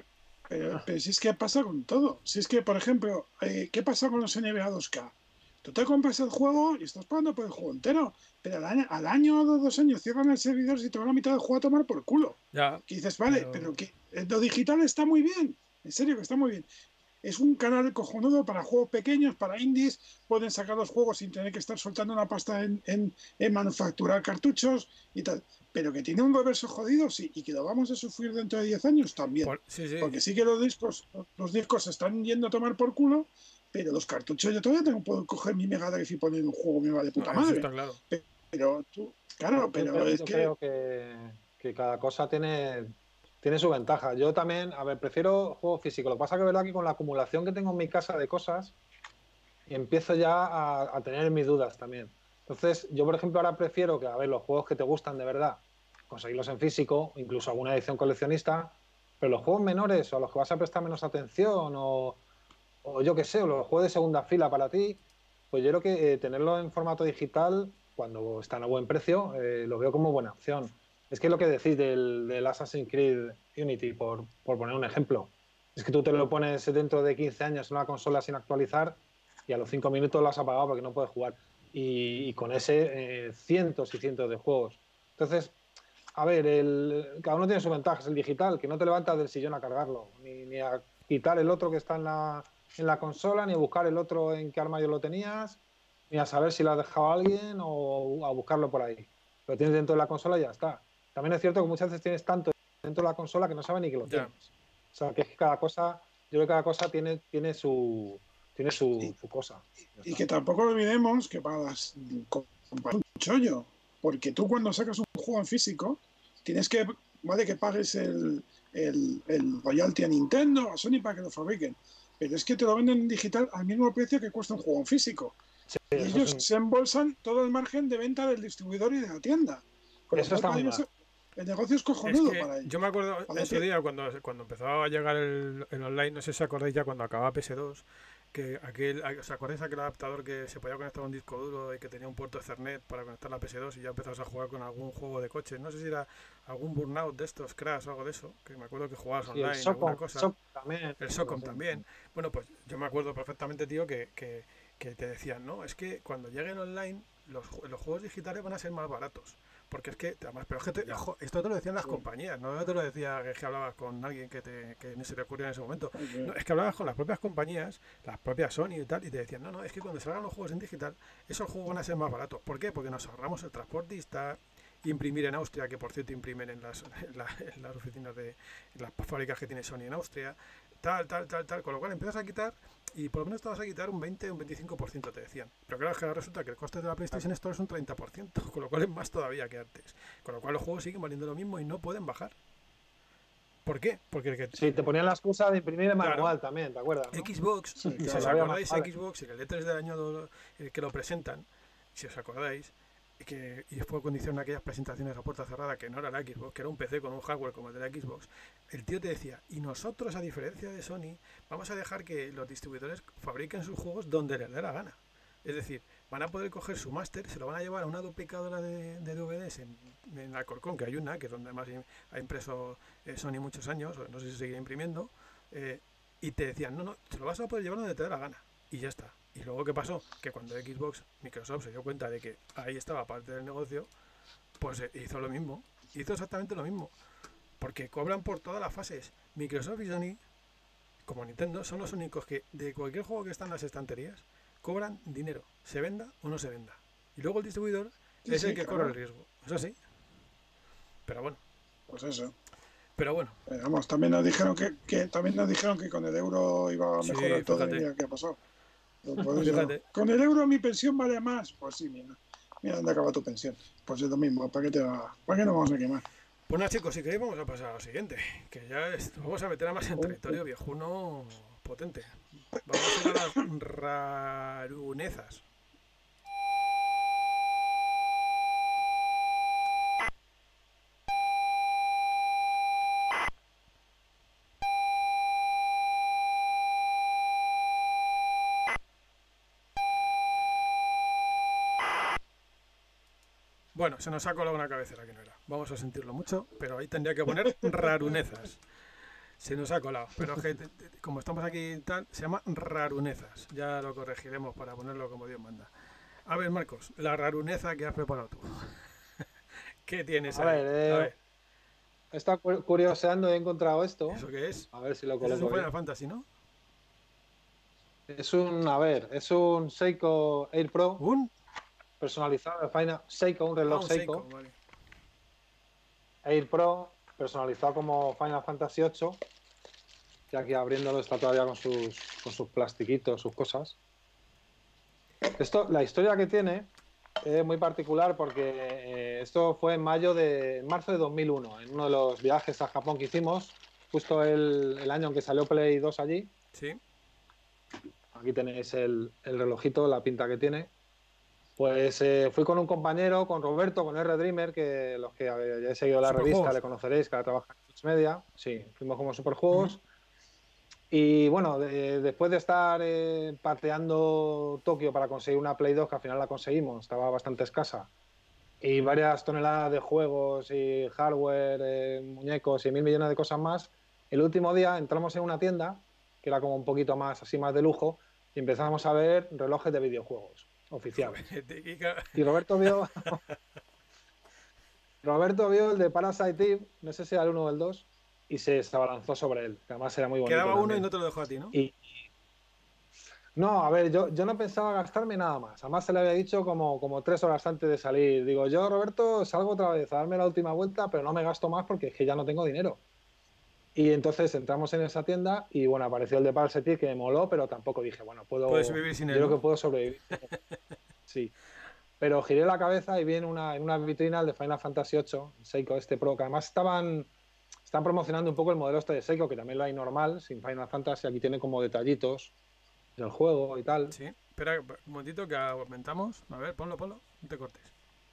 Pero si es que pasa con todo. Si es que, por ejemplo, ¿qué pasa con los NBA 2K? Tú te compras el juego y estás pagando por el juego entero, pero al año o 2 años cierran el servidor y te van a mitad del juego a tomar por culo. Ya, Y dices, vale, pero que lo digital está muy bien. En serio que está muy bien. Es un canal cojonudo para juegos pequeños, para indies. Pueden sacar los juegos sin tener que estar soltando una pasta en manufacturar cartuchos y tal. Pero que tiene un reverso jodido, sí, y que lo vamos a sufrir dentro de 10 años también. sí. Porque sí que los discos se están yendo a tomar por culo, pero los cartuchos yo todavía puedo coger mi Mega Drive y poner un juego me va de puta Eso madre. está claro. Pero tú, claro, pero es Yo que creo que cada cosa tiene su ventaja. Yo también, a ver, prefiero juego físico. Lo que pasa que es verdad que con la acumulación que tengo en mi casa de cosas, empiezo ya a tener mis dudas también. Entonces, yo, por ejemplo, ahora prefiero que, a ver, los juegos que te gustan de verdad, conseguirlos en físico, incluso alguna edición coleccionista, pero los juegos menores o a los que vas a prestar menos atención o yo qué sé, o los juegos de segunda fila para ti, pues yo creo que tenerlo en formato digital, cuando están a buen precio, lo veo como buena opción. Es que lo que decís del Assassin's Creed Unity, por poner un ejemplo, es que tú te lo pones dentro de 15 años en una consola sin actualizar y a los 5 minutos lo has apagado porque no puedes jugar. Y con ese cientos y cientos de juegos. Entonces, a ver, cada uno tiene sus ventajas. El digital, que no te levantas del sillón a cargarlo, ni a quitar el otro que está en la consola, ni a buscar el otro en qué armario lo tenías, ni a saber si lo has dejado a alguien o a buscarlo por ahí. Lo tienes dentro de la consola y ya está. También es cierto que muchas veces tienes tanto dentro de la consola que no sabes ni que lo Ya. tienes. O sea, que es que cada cosa, yo creo que cada cosa tiene su cosa. y que tampoco olvidemos que para las compañías un chollo, porque tú cuando sacas un juego en físico tienes que, vale que pagues el royalty a Nintendo, a Sony para que lo fabriquen, pero es que te lo venden en digital al mismo precio que cuesta un juego en físico. Sí, Y ellos se embolsan todo el margen de venta del distribuidor y de la tienda. Eso está muy mal. El negocio es cojonudo Es que para ellos. yo me acuerdo ese día cuando empezó a llegar el online, no sé si os acordáis ya cuando acababa PS2, que ¿os acordáis aquel adaptador que se podía conectar a un disco duro y que tenía un puerto Ethernet para conectar la PS2 y ya empezabas a jugar con algún juego de coche? No sé si era algún Burnout de estos, Crash o algo de eso, que me acuerdo que jugabas online, alguna cosa. El Socom también. Bueno, pues yo me acuerdo perfectamente, tío, que te decían, no, es que cuando llegue el online, los juegos digitales van a ser más baratos. Porque es que, además, pero es que ojo, esto te lo decían las compañías, no te lo decía que hablabas con alguien que no se te ocurría en ese momento. No, es que hablabas con las propias compañías, las propias Sony y tal, y te decían, no, es que cuando salgan los juegos en digital, esos juegos van a ser más baratos. ¿Por qué? Porque nos ahorramos el transportista, imprimir en Austria, que por cierto imprimen en las oficinas de las fábricas que tiene Sony en Austria, tal, con lo cual empiezas a quitar y por lo menos te vas a quitar un 20 o un 25%, te decían. Pero claro, es que ahora resulta que el coste de la PlayStation Store es un 30%, con lo cual es más todavía que antes. Con lo cual los juegos siguen valiendo lo mismo y no pueden bajar. ¿Por qué? Porque sí, te ponían la excusa de imprimir en manual también, ¿te acuerdas? ¿no? Xbox, Sí, si os acordáis, Xbox, en el E3 del año que lo presentan, si os acordáis, y después cuando hicieron aquellas presentaciones a puerta cerrada que no era la Xbox, que era un PC con un hardware como el de la Xbox, el tío te decía, y nosotros a diferencia de Sony vamos a dejar que los distribuidores fabriquen sus juegos donde les dé la gana. Es decir, van a poder coger su máster, se lo van a llevar a una duplicadora de DVDs en Alcorcón, que hay una, que es donde más ha impreso Sony muchos años, no sé si seguirá imprimiendo, y te decían, no, te lo vas a poder llevar donde te dé la gana, y ya está. Y luego, ¿qué pasó? Que cuando Microsoft se dio cuenta de que ahí estaba parte del negocio, pues hizo lo mismo. Hizo exactamente lo mismo. Porque cobran por todas las fases. Microsoft y Sony, como Nintendo, son los únicos que de cualquier juego que está en las estanterías, cobran dinero, se venda o no se venda. Y luego el distribuidor es el que corre el riesgo. Es así. Pero bueno. Pues eso. Pero bueno. Vamos, también nos dijeron que con el euro iba a mejorar todo y mira qué ha pasado. Con el euro mi pensión vale más. Pues sí, mira dónde acaba tu pensión. Pues es lo mismo, ¿para qué nos vamos a quemar? Pues nada, chicos, si queréis vamos a pasar a lo siguiente, que ya vamos a meter a más en territorio viejuno potente. Vamos a ir a las rarunezas. Bueno, se nos ha colado una cabecera que no era. Vamos a sentirlo mucho, pero ahí tendría que poner rarunezas. Se nos ha colado, pero es que como estamos aquí y tal, se llama rarunezas. Ya lo corregiremos para ponerlo como Dios manda. A ver, Marcos, la raruneza que has preparado tú. ¿Qué tienes A ahí? ver, A ver, he estado curioseando y he encontrado esto. ¿eso qué es? A ver si lo Eso es un coloco Final bien. Fantasy, ¿no? Es un Seiko Air Pro ¿Un? personalizado de Final Seiko, un reloj Un Seiko Seiko, vale. Air Pro personalizado como Final Fantasy VIII. Y aquí abriéndolo está todavía con sus plastiquitos, sus cosas. La historia que tiene es muy particular porque esto fue en marzo de 2001, en uno de los viajes a Japón que hicimos, justo el año en que salió Play 2 allí. Sí. Aquí tenéis el relojito, la pinta que tiene. Pues fui con un compañero, con Roberto, con R-Dreamer, que los que hayáis seguido la revista Superjuegos. le conoceréis, que ahora trabaja en Twitch Media. Sí, fuimos como Superjuegos. Y bueno, después de estar pateando Tokio para conseguir una Play 2, que al final la conseguimos, estaba bastante escasa, y varias toneladas de juegos y hardware, muñecos y 1.000 millones de cosas más, el último día entramos en una tienda, que era como un poquito más, así más de lujo, y empezamos a ver relojes de videojuegos oficiales. Y Roberto vio el de Parasite Eve, no sé si era el 1 o el 2, y se abalanzó sobre él, que además era muy bonito. Quedaba uno también. y no te lo dejó a ti, ¿no? No, a ver, yo no pensaba gastarme nada más. Además se le había dicho como 3 horas antes de salir. Digo, yo, Roberto, salgo otra vez a darme la última vuelta, pero no me gasto más porque es que ya no tengo dinero. Y entonces entramos en esa tienda y bueno, apareció el de Parasite que me moló, pero tampoco dije, bueno, Puedes vivir sin yo él, creo ¿no? que puedo sobrevivir. Sí. Pero giré la cabeza y vi en una vitrina el de Final Fantasy VIII, Seiko este Pro, que además están promocionando un poco el modelo este de Seiko, que también lo hay normal, sin Final Fantasy. Aquí tiene como detallitos del juego y tal. Sí. Espera un momentito que aumentamos. A ver, ponlo, no te cortes.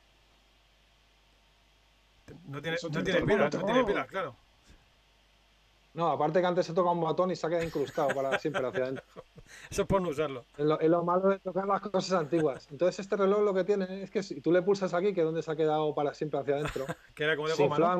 No tiene pilas, claro. No, aparte que antes se toca un botón y se ha quedado incrustado para siempre hacia adentro. Eso es por no usarlo. Es lo malo de tocar las cosas antiguas. Entonces este reloj lo que tiene es que si tú le pulsas aquí, que es donde se ha quedado para siempre hacia adentro, Que era como de se goma, inflaba ¿no?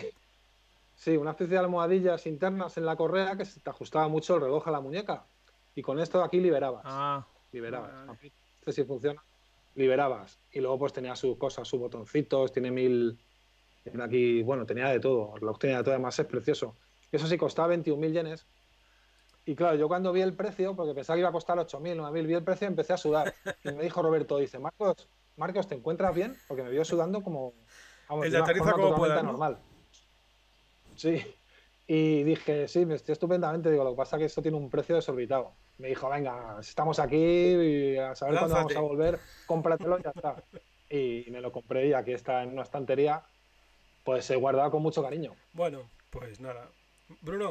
una especie de almohadillas internas en la correa que se te ajustaba mucho el reloj a la muñeca. Y con esto aquí liberabas. Ah, Liberabas. vale. Este sí funciona. Liberabas. Y luego pues tenía sus cosas, sus botoncitos, tiene aquí, bueno, tenía de todo. El reloj tenía de todo, además es precioso. Eso sí, costaba 21.000 yenes. Y claro, yo cuando vi el precio, porque pensaba que iba a costar 8.000, 9.000, vi el precio y empecé a sudar. Y me dijo Roberto, dice, Marcos, ¿te encuentras bien? Porque me vio sudando como, vamos, El de de una aterriza forma como totalmente pueda, ¿no? normal. Sí. Y dije, sí, me estoy estupendamente. Digo, lo que pasa es que esto tiene un precio desorbitado. Me dijo, venga, estamos aquí y a saber cuándo vamos a volver, cómpratelo y ya está. Y me lo compré y aquí está en una estantería, pues he guardado con mucho cariño. Bueno, pues nada. Bruno,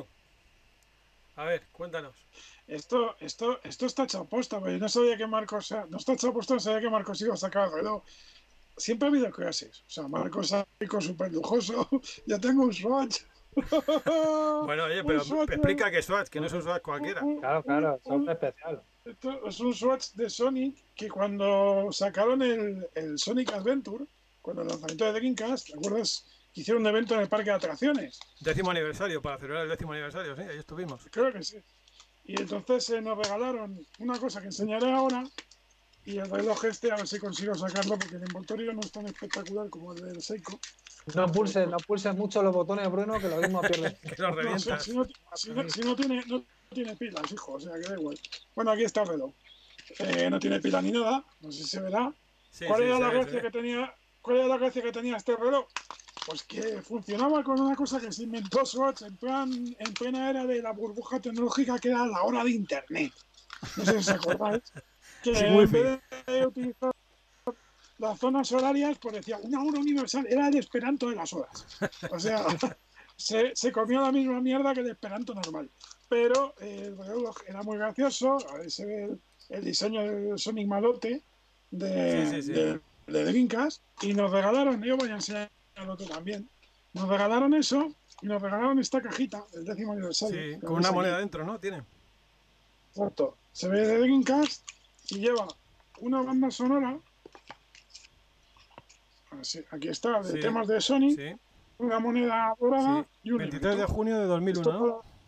a ver, cuéntanos. Esto está hecho a posta, pero yo no sabía que Marcos, no está hecho a posta, no sabía que Marcos iba a sacar el reloj. Siempre ha habido clases. O sea, Marcos es súper lujoso. Ya tengo un Swatch. Bueno, oye, pero explica que es Swatch, que no es un Swatch cualquiera. Claro, es un especial. Esto es un Swatch de Sonic que cuando sacaron el Sonic Adventure, cuando el lanzamiento de Dreamcast, ¿te acuerdas? Que hicieron un evento en el parque de atracciones. 10º aniversario, para celebrar el 10º aniversario, sí, ahí estuvimos. Creo que sí. Y entonces nos regalaron una cosa que enseñaré ahora. Y el reloj este, a ver si consigo sacarlo, porque el envoltorio no es tan espectacular como el del Seiko. No pulses mucho los botones, Bruno, que lo mismo pierdes. Que los revientas. Si no tiene pilas, hijo, o sea que da igual. Bueno, aquí está el reloj. No tiene pila ni nada, no sé si se verá. Sí, ¿Cuál era la se gracia ve. que tenía este reloj? Pues que funcionaba con una cosa que se inventó Swatch en plena era de la burbuja tecnológica, que era la hora de internet. No sé si os acordáis. Que en vez de utilizar las zonas horarias, pues decía una hora universal, era el Esperanto de las horas. O sea, se comió la misma mierda que el Esperanto normal. Pero el reloj era muy gracioso. Ahí se ve el diseño del Sonic Malote de Dreamcast. Y nos regalaron, yo voy a enseñarlo también. Nos regalaron eso y nos regalaron esta cajita del 10º aniversario. Sí, con una moneda dentro, ¿no? Tiene. Exacto. Se ve de Dreamcast y lleva una banda sonora. Aquí está, de temas de Sonic, una moneda dorada y un 23 de junio de 2001, ¿no?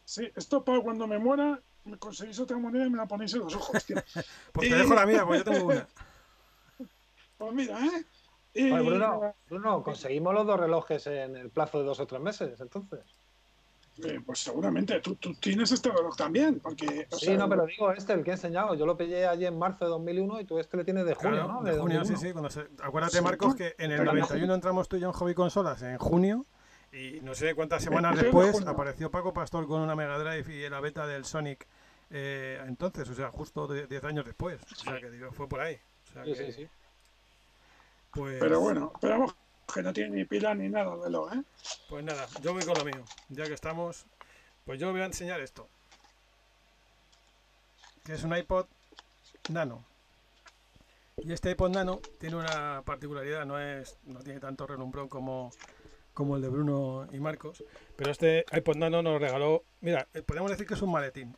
Sí, esto para cuando me muera, me conseguís otra moneda y me la ponéis en los ojos, tío. Pues te dejo la mía, porque yo tengo una. Pues mira, ¿eh? Oye, Y, Bruno, conseguimos los 2 relojes en el plazo de 2 o 3 meses, entonces. pues seguramente tú tienes este reloj también, porque, o Sí, sea, no, pero digo el que he enseñado. Yo lo pillé allí en marzo de 2001 y tú le tienes de junio, Claro, ¿no? de De junio, sí, 2001. sí. Acuérdate, Marcos, exacto, que en el pero de 91 entramos tú y yo en Hobby Consolas, en junio, y no sé cuántas semanas 23 de después junio. apareció Paco Pastor con una Mega Drive y la beta del Sonic entonces, o sea, justo 10 años después. O sea, que digo, fue por ahí. O sea Sí, sí, que, sí. Pero pues, bueno, pero vamos, que no tiene ni pila ni nada el reloj, ¿eh? pues nada, yo voy con lo mío. Ya que estamos, pues yo voy a enseñar esto, que es un iPod Nano. Y este iPod Nano tiene una particularidad, no tiene tanto relumbrón como el de Bruno y Marcos, pero este iPod Nano nos regaló, mira, podemos decir que es un maletín.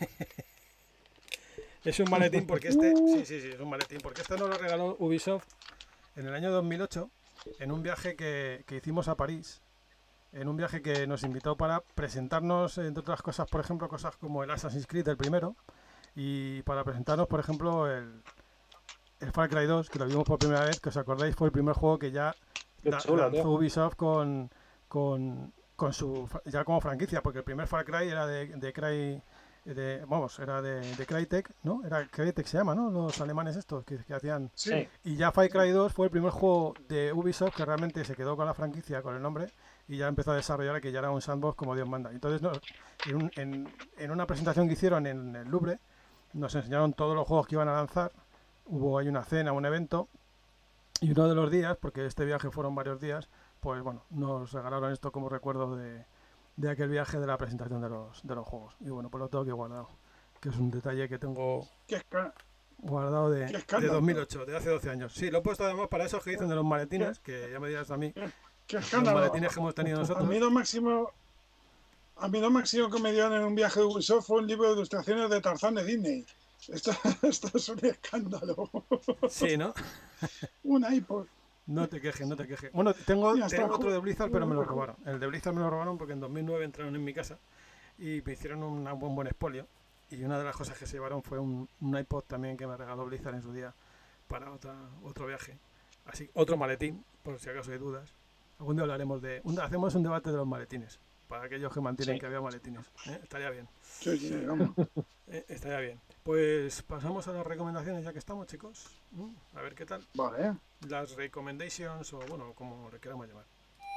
Es un maletín porque sí, es un maletín porque este nos lo regaló Ubisoft en el año 2008 en un viaje que hicimos a París, en un viaje que nos invitó para presentarnos, entre otras cosas, por ejemplo, cosas como el Assassin's Creed, el primero, y para presentarnos, por ejemplo, el Far Cry 2, que lo vimos por primera vez, que os acordáis, fue el primer juego que ya Qué chulo, lanzó tío. Ubisoft con su ya como franquicia, porque el primer Far Cry era de Cry vamos, era de Crytek, ¿no? Era Crytek se llama, ¿no? Los alemanes estos que hacían. Sí, Sí. Y ya Far Cry 2 fue el primer juego de Ubisoft que realmente se quedó con la franquicia, con el nombre, y ya empezó a desarrollar que ya era un sandbox como Dios manda. Entonces, en una presentación que hicieron en el Louvre, nos enseñaron todos los juegos que iban a lanzar. Hubo ahí una cena, un evento, y uno de los días, porque este viaje fueron varios días, pues bueno, nos regalaron esto como recuerdo de aquel viaje de la presentación de los juegos. Y bueno, pues lo tengo aquí guardado, que es un detalle que tengo qué, guardado qué de escándalo, 2008, de hace 12 años. Sí, lo he puesto además para esos que dicen de los qué, maletines, que ya me dirás a mí, qué los escándalo. maletines que hemos tenido A mí nosotros. lo máximo, a mí lo máximo que me dieron en un viaje de Ubisoft fue un libro de ilustraciones de Tarzán de Disney. Esto, esto es un escándalo. Sí, ¿no? Un iPod. No te quejes, no te quejes. Bueno, tengo, Ya está. tengo otro de Blizzard, pero me lo robaron. El de Blizzard me lo robaron porque en 2009 entraron en mi casa y me hicieron un buen expolio. Y una de las cosas que se llevaron fue un iPod también que me regaló Blizzard en su día para otro viaje. Así, otro maletín, por si acaso hay dudas. Algún día hablaremos hacemos un debate de los maletines, para aquellos que mantienen Sí. que había maletines. Estaría bien. Sí, sí, vamos. Estaría bien. Pues pasamos a las recomendaciones ya que estamos, chicos. A ver qué tal. Vale. Las recommendations, o bueno, como le queramos llamar.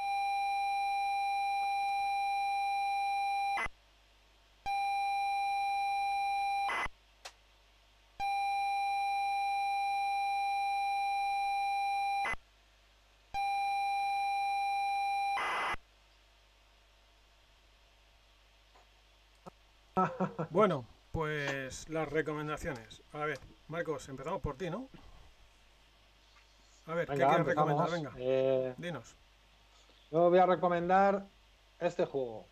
Bueno, pues las recomendaciones. A ver, Marcos, empezamos por ti, ¿no? A ver, ¿qué Venga, quieres recomendar? empezamos. Venga, dinos. Yo voy a recomendar este juego.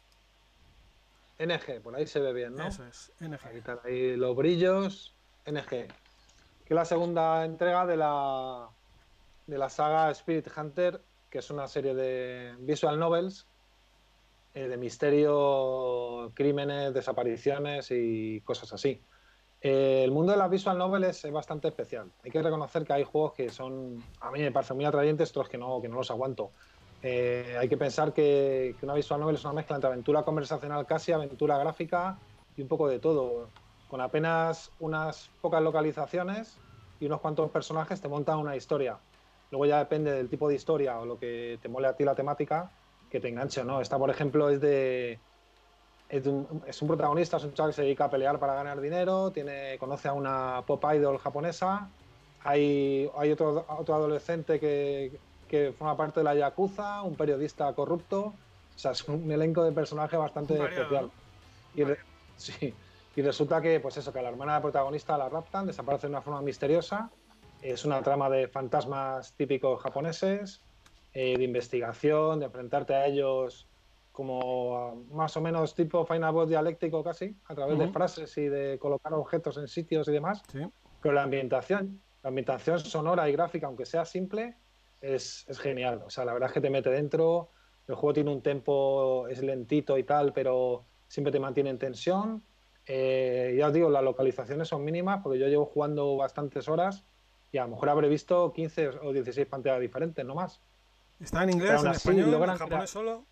NG, por ahí se ve bien, ¿no? Eso es, Para NG. quitar ahí los brillos. NG. Que es la segunda entrega de la saga Spirit Hunter, que es una serie de visual novels de misterio, crímenes, desapariciones y cosas así. El mundo de las visual novels es bastante especial. Hay que reconocer que hay juegos que son, a mí me parecen muy atrayentes, otros que no los aguanto. Hay que pensar que una visual novel es una mezcla entre aventura conversacional casi, aventura gráfica y un poco de todo. Con apenas unas pocas localizaciones y unos cuantos personajes te montan una historia. Luego ya depende del tipo de historia o lo que te mole a ti la temática, que te enganche o no. Esta, por ejemplo, es un protagonista, es un chaval que se dedica a pelear para ganar dinero, conoce a una pop idol japonesa, hay otro adolescente que forma parte de la Yakuza, un periodista corrupto, o sea, es un elenco de personajes bastante Variado, especial. ¿no? Sí, y resulta que, pues eso, que a la hermana del protagonista la raptan, desaparece de una forma misteriosa, es una trama de fantasmas típicos japoneses, de investigación, de enfrentarte a ellos como más o menos tipo Final Boss dialéctico casi, a través de frases y de colocar objetos en sitios y demás. Sí. Pero la ambientación sonora y gráfica, aunque sea simple, es genial. O sea, la verdad es que te mete dentro. El juego tiene un tempo, es lentito y tal, pero siempre te mantiene en tensión. Ya os digo, las localizaciones son mínimas porque yo llevo jugando bastantes horas y a lo mejor habré visto 15 o 16 pantallas diferentes, no más. ¿Está en Pero inglés, aún en así español, en logran crear... japonés solo?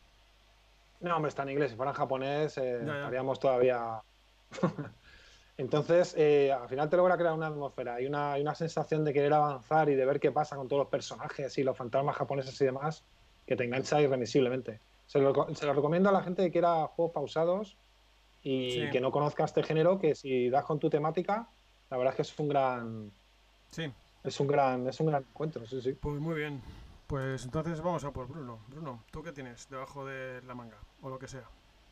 No, hombre, está en inglés. Si fuera en japonés, Ya, ya. estaríamos todavía... Entonces, al final te logra crear una atmósfera y una sensación de querer avanzar y de ver qué pasa con todos los personajes y los fantasmas japoneses y demás, que te engancha irremisiblemente. Se lo recomiendo a la gente que quiera juegos pausados Sí, y que no conozca este género, que si das con tu temática, la verdad es que sí. es un gran encuentro, sí, sí. Pues muy bien. Pues entonces vamos a por Bruno. Bruno, ¿tú qué tienes debajo de la manga? O lo que sea.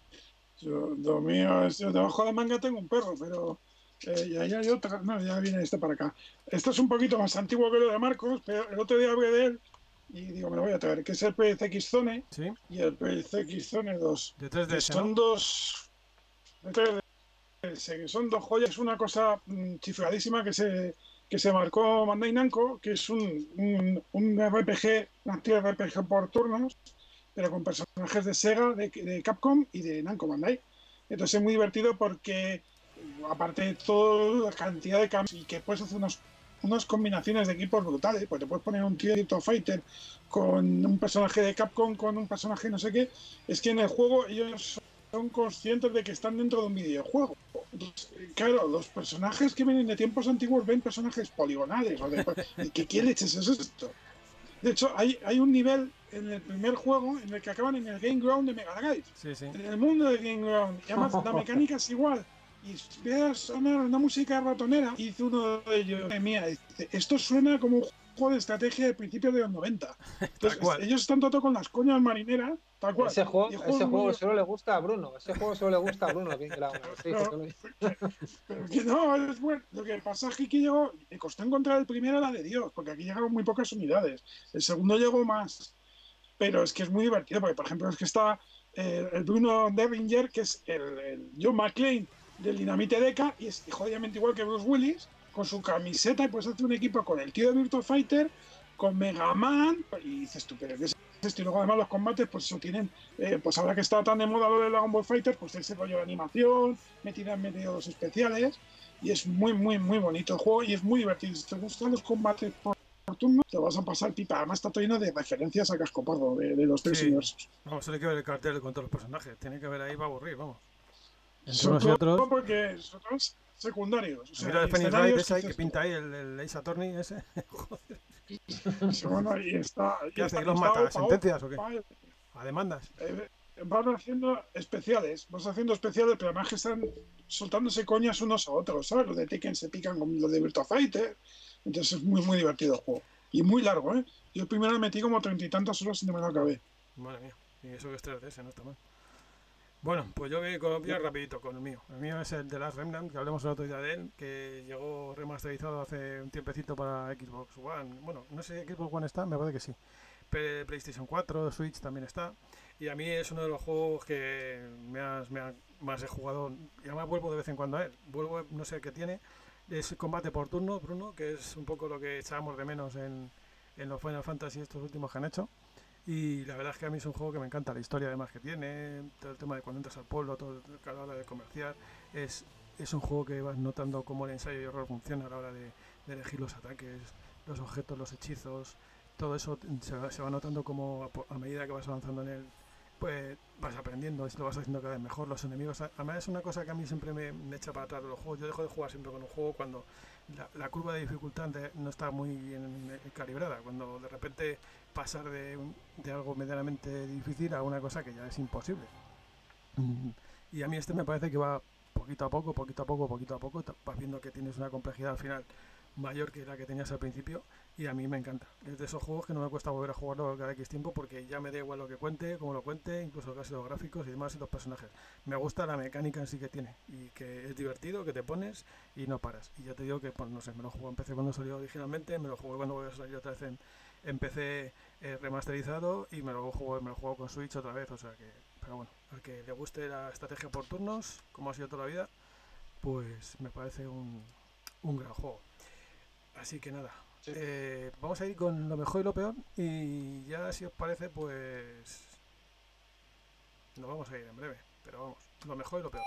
Yo, lo mío es, yo debajo de la manga tengo un perro, pero ya hay otra. No, ya viene este para acá. Esto es un poquito más antiguo que lo de Marcos, pero el otro día hablé de él y digo, me lo voy a traer, que es el PCX Zone ¿Sí? y el PCX Zone 2, De que 3DS, son ¿no? dos, de 3DS, que son dos joyas. Es una cosa chifladísima que se marcó Bandai Namco, que es un RPG, un activo RPG por turnos, pero con personajes de Sega, de Capcom y de Namco Bandai. Entonces es muy divertido porque, aparte de toda la cantidad de cambios, y que puedes hacer unas combinaciones de equipos brutales, pues te puedes poner un tío de Virtua Fighter con un personaje de Capcom, con un personaje no sé qué, es que en el juego ellos son conscientes de que están dentro de un videojuego. Entonces, claro, los personajes que vienen de tiempos antiguos ven personajes poligonales, o de, ¿qué leches es esto? De hecho, hay un nivel en el primer juego en el que acaban en el Game Ground de Mega Drive. Sí, sí. En el mundo del Game Ground. Y además la mecánica es igual. Y empieza a sonar una música ratonera. Y dice uno de ellos, madre mía, dice, esto suena como un juego de estrategia de principios de los 90. Tal Entonces, cual. ellos están todo con las coñas marineras, tal cual. Y el Ese es muy juego solo le gusta a Bruno. Ese juego solo le gusta a Bruno. Sí, pero, pero que no, es bueno. Lo que pasa es que aquí llegó, me costó encontrar el primero la de Dios, porque aquí llegaron muy pocas unidades. El segundo llegó más. Pero es que es muy divertido, porque por ejemplo es que está el Bruno Derringer, que es el John McClane del Dinamite Deca, y es jodidamente igual que Bruce Willis, con su camiseta, y pues hace un equipo con el tío de Virtua Fighter, con Mega Man, y dices tú, pero ¿qué es esto? Y luego además los combates, pues eso tienen, pues ahora que está tan de moda lo de Dragon Ball Fighter, pues ese rollo de animación, metida en medios especiales, y es muy, muy, muy bonito el juego, y es muy divertido. Si te gustan los combates por turno, te vas a pasar pipa. Además está todo lleno de referencias a Cascoporro de los tres Sí. universos. Vamos, solo hay que ver el cartel con todos los personajes. Tiene que ver ahí para aburrir, vamos. Entre Sobre unos y todo otros. porque son todos secundarios. O sea, Mira el hay Phoenix Wright escenarios ese ahí que dices, pinta ahí, el Ace Attorney ese. bueno, y está, ¿Qué hace? ¿Los está mata? ¿A Opa, sentencias o qué? Opa, ¿A demandas? van haciendo especiales, pero además que están soltándose coñas unos a otros, ¿sabes? Los de Tekken se pican con los de Virtua Fighter, entonces es muy, muy divertido el juego. Y muy largo, ¿eh? Yo primero le metí como 30 y tantas horas y no me lo acabé. Madre mía. Y eso que es 3DS, no está mal. Bueno, pues yo voy rapidito con el mío. El mío es el de Last Remnant, que hablamos el otro día de él, que llegó remasterizado hace un tiempecito para Xbox One. Bueno, no sé si Xbox One está, me parece que sí. PlayStation 4, Switch también está. Y a mí es uno de los juegos que más he jugado. Y además vuelvo de vez en cuando a él. Vuelvo, no sé qué tiene. Es combate por turno, Bruno, que es un poco lo que echábamos de menos en los Final Fantasy estos últimos que han hecho. Y la verdad es que a mí es un juego que me encanta, la historia además que tiene, todo el tema de cuando entras al pueblo, todo a la hora de comerciar, es un juego que vas notando cómo el ensayo y error funciona a la hora de elegir los ataques, los objetos, los hechizos, todo eso se va notando como a medida que vas avanzando en él, pues vas aprendiendo, lo vas haciendo cada vez mejor, los enemigos, además es una cosa que a mí siempre me echa para atrás de los juegos, yo dejo de jugar siempre con un juego cuando la curva de dificultad no está muy bien calibrada, cuando de repente pasar de algo medianamente difícil a una cosa que ya es imposible. Y a mí este me parece que va poquito a poco, poquito a poco, poquito a poco, vas viendo que tienes una complejidad al final mayor que la que tenías al principio y a mí me encanta. Es de esos juegos que no me cuesta volver a jugarlo cada X tiempo porque ya me da igual lo que cuente, como lo cuente, incluso casi los gráficos y demás y los personajes. Me gusta la mecánica en sí que tiene y que es divertido, que te pones y no paras. Y ya te digo que, pues no sé, me lo jugué en PC cuando salió originalmente, me lo jugué cuando voy a salir otra vez en PC remasterizado y me lo juego con Switch otra vez, o sea que, pero bueno, al que le guste la estrategia por turnos, como ha sido toda la vida, pues me parece un gran juego. Así que nada, Sí. vamos a ir con lo mejor y lo peor y ya si os parece pues nos vamos a ir en breve, pero vamos. lo mejor y lo peor.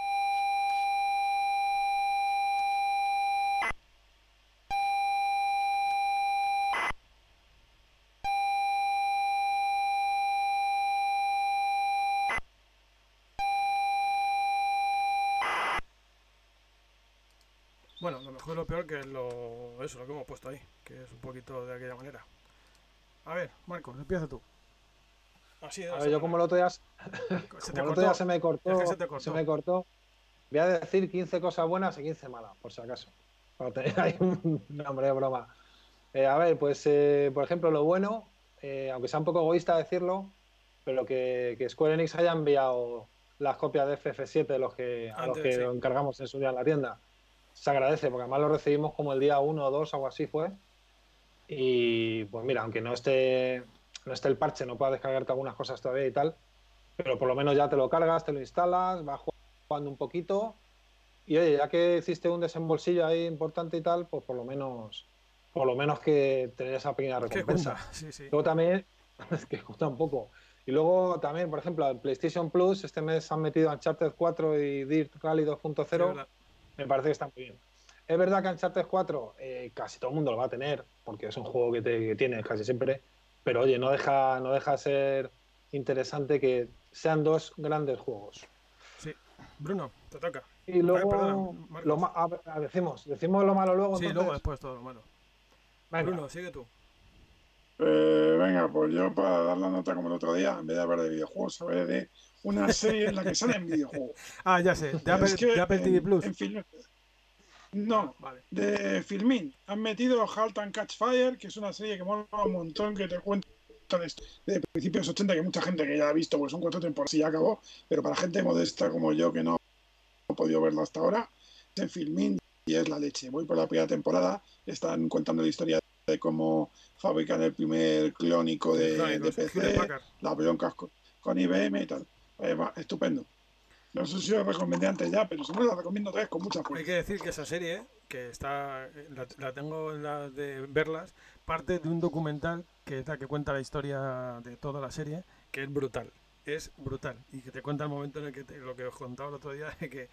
Bueno, lo mejor y lo peor que es eso, lo que hemos puesto ahí, que es un poquito de aquella manera. A ver, Marcos, empieza tú. Así de A la ver, yo como semana. el otro día, Se como te el otro día cortó. se me Es que se cortó, te cortó. se me cortó, voy a decir 15 cosas buenas y 15 malas, por si acaso. Para tener ahí un nombre de broma. A ver, pues, por ejemplo, lo bueno, aunque sea un poco egoísta decirlo, pero que Square Enix haya enviado las copias de FF7 a los Antes, que sí. lo encargamos en su día en la tienda. Se agradece, porque además lo recibimos como el día 1 o 2, algo así fue. Y pues mira, aunque no esté el parche, no puedas descargarte algunas cosas todavía y tal, pero por lo menos ya te lo cargas, te lo instalas, vas jugando un poquito y oye, ya que hiciste un desembolsillo ahí importante y tal, pues por lo menos que tener esa pequeña ¿Qué cuenta? recompensa. Sí, sí. Luego también, es que gusta un poco. Y luego también, por ejemplo, en PlayStation Plus, este mes han metido Uncharted 4 y Dirt Rally Sí, 2.0, verdad. me parece que están muy bien. Es verdad que Uncharted 4 casi todo el mundo lo va a tener, porque es un juego que tienes casi siempre, pero oye, no deja de ser interesante que sean dos grandes juegos. Sí. Bruno, te toca. Y A ver, perdona, luego, Marcos. decimos lo malo luego, Sí, luego entonces. después todo lo malo. Venga, Bruno, sigue tú. Venga, pues yo para dar la nota como el otro día, en vez de hablar de videojuegos, hablaré de una serie en la que salen videojuegos. Ah, ya sé. Es De que Apple TV Plus. Ah, no, vale. de Filmin. Han metido Halt and Catch Fire, que es una serie que mola un montón, que te cuenta de principios 80, que mucha gente que ya ha visto, pues son 4 temporadas y ya acabó, pero para gente modesta como yo que no he podido verlo hasta ahora, es en Filmin y es la leche. Voy por la primera temporada, están contando la historia de cómo fabrican el primer clónico El de Crónicos, Hewlett PC, Packard. las broncas con IBM y tal. Estupendo. No sé si os recomendé antes ya, pero si no la recomiendo otra vez con mucha Hay fuerza. que decir que esa serie, que está, la tengo en la de verlas, parte de un documental que es la que cuenta la historia de toda la serie, que es brutal. Es brutal. Y que te cuenta el momento en el que lo que os contaba el otro día, de que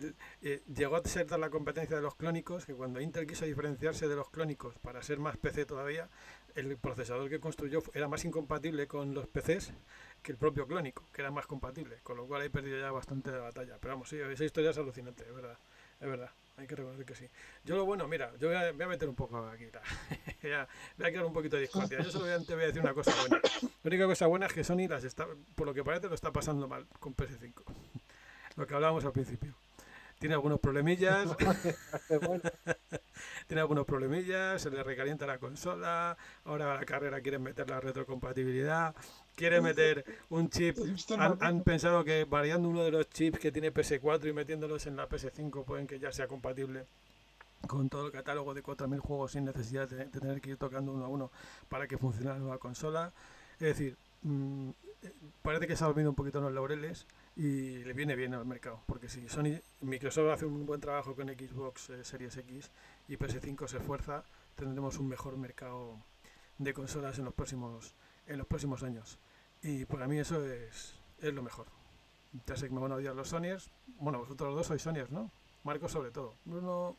llegó a ser tal la competencia de los clónicos que cuando Intel quiso diferenciarse de los clónicos para ser más PC todavía, el procesador que construyó era más incompatible con los PCs que el propio clónico, que era más compatible, con lo cual he perdido ya bastante de batalla. Pero vamos, sí, esa historia es alucinante, es verdad, hay que reconocer que sí. Yo lo bueno, mira, yo voy a meter un poco aquí, voy a crear un poquito de discordia. Yo solo te voy a decir una cosa buena. La única cosa buena es que Sony por lo que parece lo está pasando mal con PS5, lo que hablábamos al principio. Tiene algunos problemillas, bueno, tiene algunos problemillas, se le recalienta la consola, ahora a la carrera quieren meter la retrocompatibilidad, quieren meter un chip, han pensado que variando uno de los chips que tiene PS4 y metiéndolos en la PS5 pueden que ya sea compatible con todo el catálogo de 4.000 juegos sin necesidad de tener que ir tocando uno a uno para que funcione la nueva consola. Es decir, parece que se ha dormido un poquito en los laureles y le viene bien al mercado, porque si Microsoft hace un buen trabajo con Xbox Series X y PS5 se esfuerza, tendremos un mejor mercado de consolas en los próximos años. Y para mí eso es lo mejor. Ya sé que me van a odiar los Sonyers. Bueno, vosotros los dos sois Sonyers, ¿no? Marco sobre todo. Bruno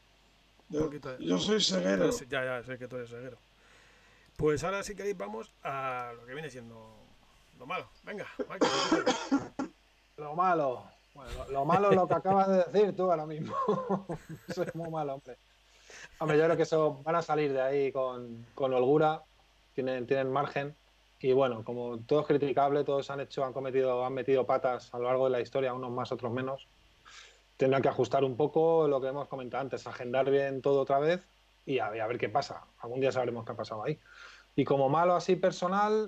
un poquito de... Yo soy ceguero. Ya sé que tú eres ceguero. Pues ahora si queréis vamos a lo que viene siendo lo malo. Venga, Marco. lo malo. Bueno, lo malo es lo que acabas de decir tú ahora mismo. Soy muy malo, hombre. Hombre, yo creo que eso van a salir de ahí con holgura, tienen margen. Y bueno, como todo es criticable, todos han metido patas a lo largo de la historia, unos más, otros menos. Tendrán que ajustar un poco lo que hemos comentado antes, agendar bien todo otra vez y a ver qué pasa. Algún día sabremos qué ha pasado ahí. Y como malo así personal,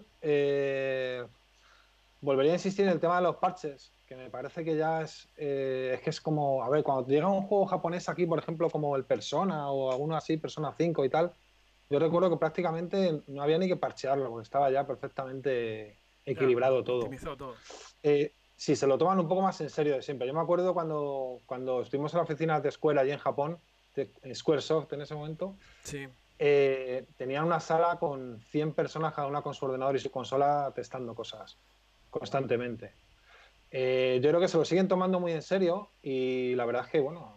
volvería a insistir en el tema de los parches, que me parece que ya es que es como, a ver, cuando llega un juego japonés aquí, por ejemplo, como el Persona o alguno así, Persona 5 y tal, yo recuerdo que prácticamente no había ni que parchearlo, porque estaba ya perfectamente equilibrado todo. Optimizado todo. Sí, se lo toman un poco más en serio de siempre. Yo me acuerdo cuando estuvimos en la oficina de Square allí en Japón, de Squaresoft en ese momento, Sí. tenían una sala con 100 personas, cada una con su ordenador y su consola, testando cosas constantemente. Yo creo que se lo siguen tomando muy en serio y la verdad es que, bueno,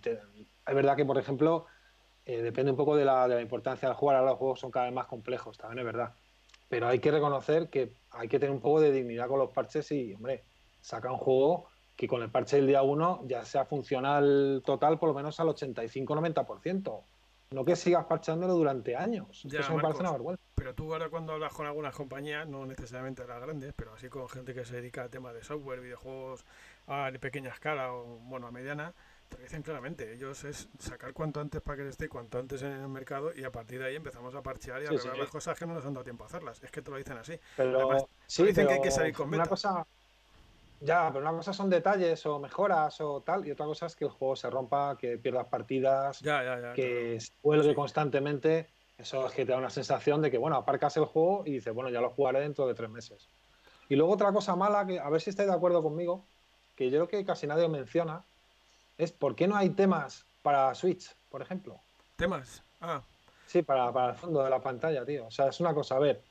es verdad que, por ejemplo, depende un poco de la importancia del juego. Ahora los juegos son cada vez más complejos, también es verdad. Pero hay que reconocer que hay que tener un poco de dignidad con los parches y, hombre, saca un juego que con el parche del día uno ya sea funcional total por lo menos al 85-90%. No que sigas parchándolo durante años. Es que Ya, eso me parece una Marcos. vergüenza. Pero tú ahora cuando hablas con algunas compañías, no necesariamente las grandes, pero así con gente que se dedica al tema de software, videojuegos a pequeña escala o bueno a mediana, te lo dicen claramente. Ellos es sacar cuanto antes para que esté cuanto antes en el mercado y a partir de ahí empezamos a parchear y a Sí, sí. arreglar las cosas que no nos han dado tiempo a hacerlas. Es que te lo dicen así. Además, Pero te lo sí, dicen que hay que pero salir con una beta. cosa, ya, pero una cosa son detalles o mejoras o tal, y otra cosa es que el juego se rompa, que pierdas partidas, Ya, ya, ya, claro. que se cuelgue Sí. constantemente. Eso es que te da una sensación de que, bueno, aparcas el juego y dices, bueno, ya lo jugaré dentro de 3 meses. Y luego otra cosa mala, que a ver si estáis de acuerdo conmigo, que yo creo que casi nadie menciona, es por qué no hay temas para Switch, por ejemplo. Temas. Ah, Sí, para el fondo de la pantalla, tío. O sea, es una cosa, a ver,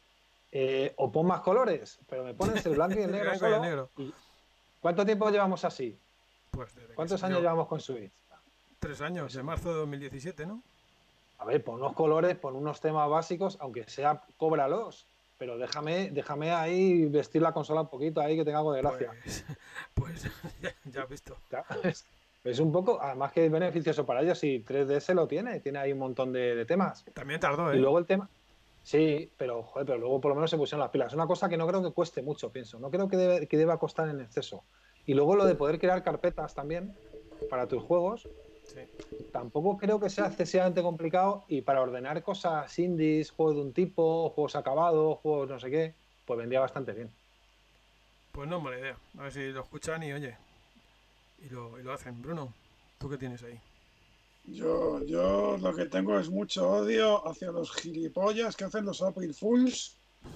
o pon más colores, pero me pones el blanco y el el negro blanco y el solo. negro. ¿Y cuánto tiempo llevamos así? Pues desde que ¿Cuántos años salió llevamos con Switch? 3 años, de marzo de 2017, ¿no? A ver, pon unos colores, pon unos temas básicos, aunque sea, cóbralos. Pero déjame ahí vestir la consola un poquito ahí que tenga algo de gracia. Pues ya has visto. Ya, es un poco, además que es beneficioso para ellos si 3DS lo tiene ahí un montón de temas. También tardó, Y ¿eh? luego el tema, sí, pero joder, pero luego por lo menos se pusieron las pilas. Es una cosa que no creo que cueste mucho, pienso. No creo que deba costar en exceso. Y luego lo de poder crear carpetas también para tus juegos, Sí. tampoco creo que sea excesivamente complicado y para ordenar cosas indies, juegos de un tipo, juegos acabados, juegos no sé qué, pues vendría bastante bien. Pues no es mala idea. A ver si lo escuchan y oye, y lo hacen. Bruno, ¿tú qué tienes ahí? Yo lo que tengo es mucho odio hacia los gilipollas que hacen los April Fools.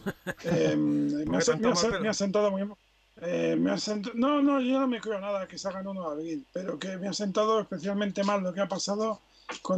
¿Por qué tanto mal Me pelo? ha sentado muy. No, no, yo no me creo nada que se hagan uno de abril, pero que me ha sentado especialmente mal lo que ha pasado con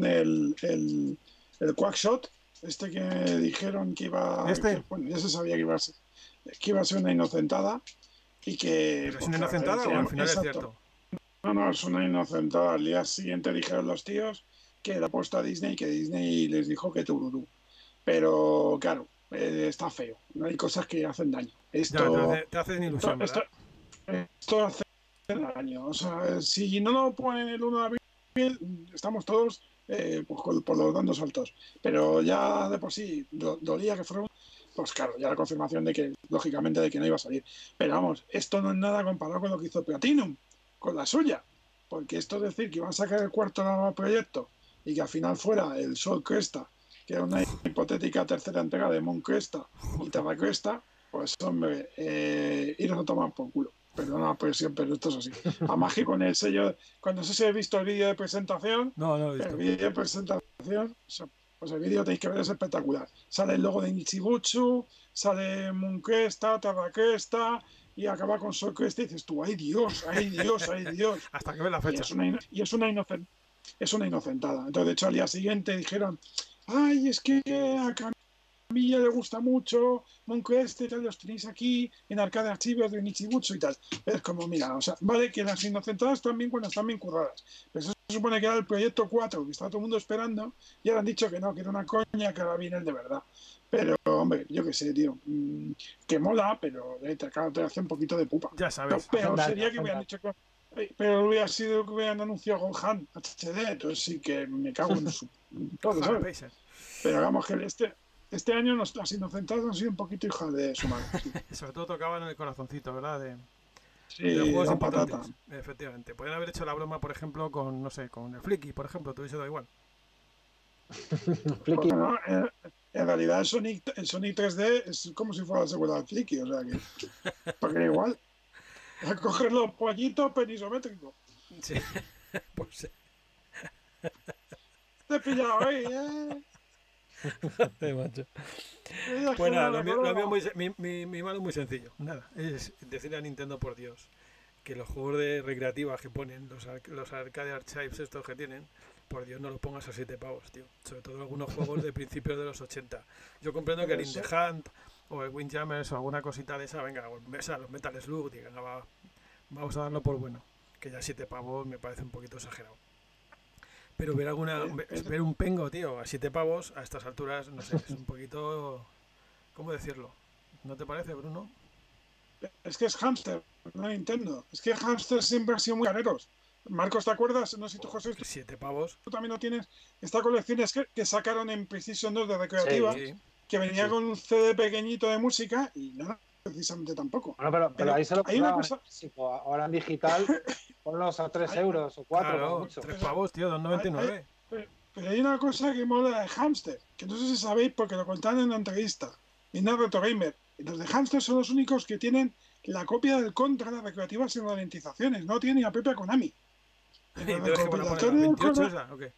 el Quackshot, este que dijeron que iba. Bueno, ya se sabía que iba a ser una inocentada y que. ¿Pero es Pues, una inocentada o al final es exacto. cierto? No, no, es una inocentada. Al día siguiente dijeron los tíos que la apuesta a Disney, que Disney les dijo que tururú. Pero claro, está feo. Hay cosas que hacen daño. Ya, Esto, te hacen esto, ilusión, esto, ¿verdad? esto hace daño. O sea, si no lo ponen el 1 de abril, estamos todos pues, por los dando saltos. Pero ya de por sí dolía que fuera pues claro, ya la confirmación de que, lógicamente, de que no iba a salir. Pero vamos, esto no es nada comparado con lo que hizo Platinum, con la suya. Porque esto es decir que iban a sacar el cuarto proyecto y que al final fuera el Sol Cresta, que era una hipotética tercera entrega de Moon Cresta y Terra Cresta, pues hombre, iros a tomar por culo. Perdona la presión, pero esto es así. Además que con el sello, cuando se ha visto el vídeo de presentación, No, no lo he el visto. vídeo de presentación, pues el vídeo tenéis que ver, es espectacular. Sale el logo de Nichibutsu, sale Moon Cresta, Terra Cresta, y acaba con Sol Cresta y dices tú, ¡ay Dios, ay Dios, ay Dios! Hasta que ve la Y fecha. es una inocentada. Entonces, de hecho, al día siguiente dijeron, ¡ay, es que a Camilla le gusta mucho Monquest y tal, los tenéis aquí en Arcade Archivos de Nichibutsu y tal! Es como, mira, o sea, vale que las inocentadas también cuando están bien curradas, pero eso se supone que era el proyecto 4 que estaba todo el mundo esperando y ahora han dicho que no, que era una coña, que ahora viene el de verdad. Pero, hombre, yo qué sé, tío, que mola, pero te hace un poquito de pupa. Ya sabes. Peor sería que hubieran dicho que... Pero hubiera sido que hubieran anunciado Gohan HD, entonces sí que me cago en su... todo, Ojalá, ¿sabes? Pacer. Pero vamos, que este año las inocentadas han sido un poquito hijas de su madre. Sí, Sobre todo tocaban en el corazoncito, ¿verdad? De sí, juegos la importantes. patata. Efectivamente. Podrían haber hecho la broma, por ejemplo, con, no sé, con el Flicky, por ejemplo, te hubiese dado igual. Flicky. Bueno, en realidad el Sonic 3D es como si fuera la secuela del Flicky, o sea que... Porque igual, a coger los pollitos penisométricos. Sí. Pues sí. Te he pillado ahí, ¿eh? Macho. Mira, Pues nada, que lo mío mi malo es muy sencillo. Nada, es decirle a Nintendo, por Dios, que los juegos de recreativas que ponen, los arcade archives estos que tienen, por Dios no los pongas a 7 pavos, tío. Sobre todo algunos juegos de principios de los 80. Yo comprendo que el In the Hunt o el Windjammers o alguna cosita de esa, venga, o sea, los Metal Slug, digan, va, Vamos a darlo por bueno. Que ya 7 pavos me parece un poquito exagerado. Pero ver un pengo, tío, a 7 pavos a estas alturas, no sé, es un poquito... ¿Cómo decirlo? ¿No te parece, Bruno? Es que es Hamster, no Nintendo. Es que Hamster siempre han sido muy careros. Marcos, ¿te acuerdas? No sé si tú, José, 7 pavos. tú también lo tienes. Esta colección es que sacaron en Precision 2 de recreativa, Sí. que venía con un CD pequeñito de música y no precisamente tampoco. Bueno, pero ahí se lo hay una compraban cosa. en físico. Ahora en digital, ponlos a 3 euros o 4, como Claro, mucho. 3 pavos, tío, 2,99. Pero hay una cosa que mola de Hamster, que no sé si sabéis porque lo contaron en una entrevista. Viene Retro Gamer. Los de Hamster son los únicos que tienen la copia del Contra, las recreativas sin ralentizaciones. No tiene ni la propia Konami. En ¿Y el entonces qué van a poner? recopilatorio del ¿28 Contra, esa o qué?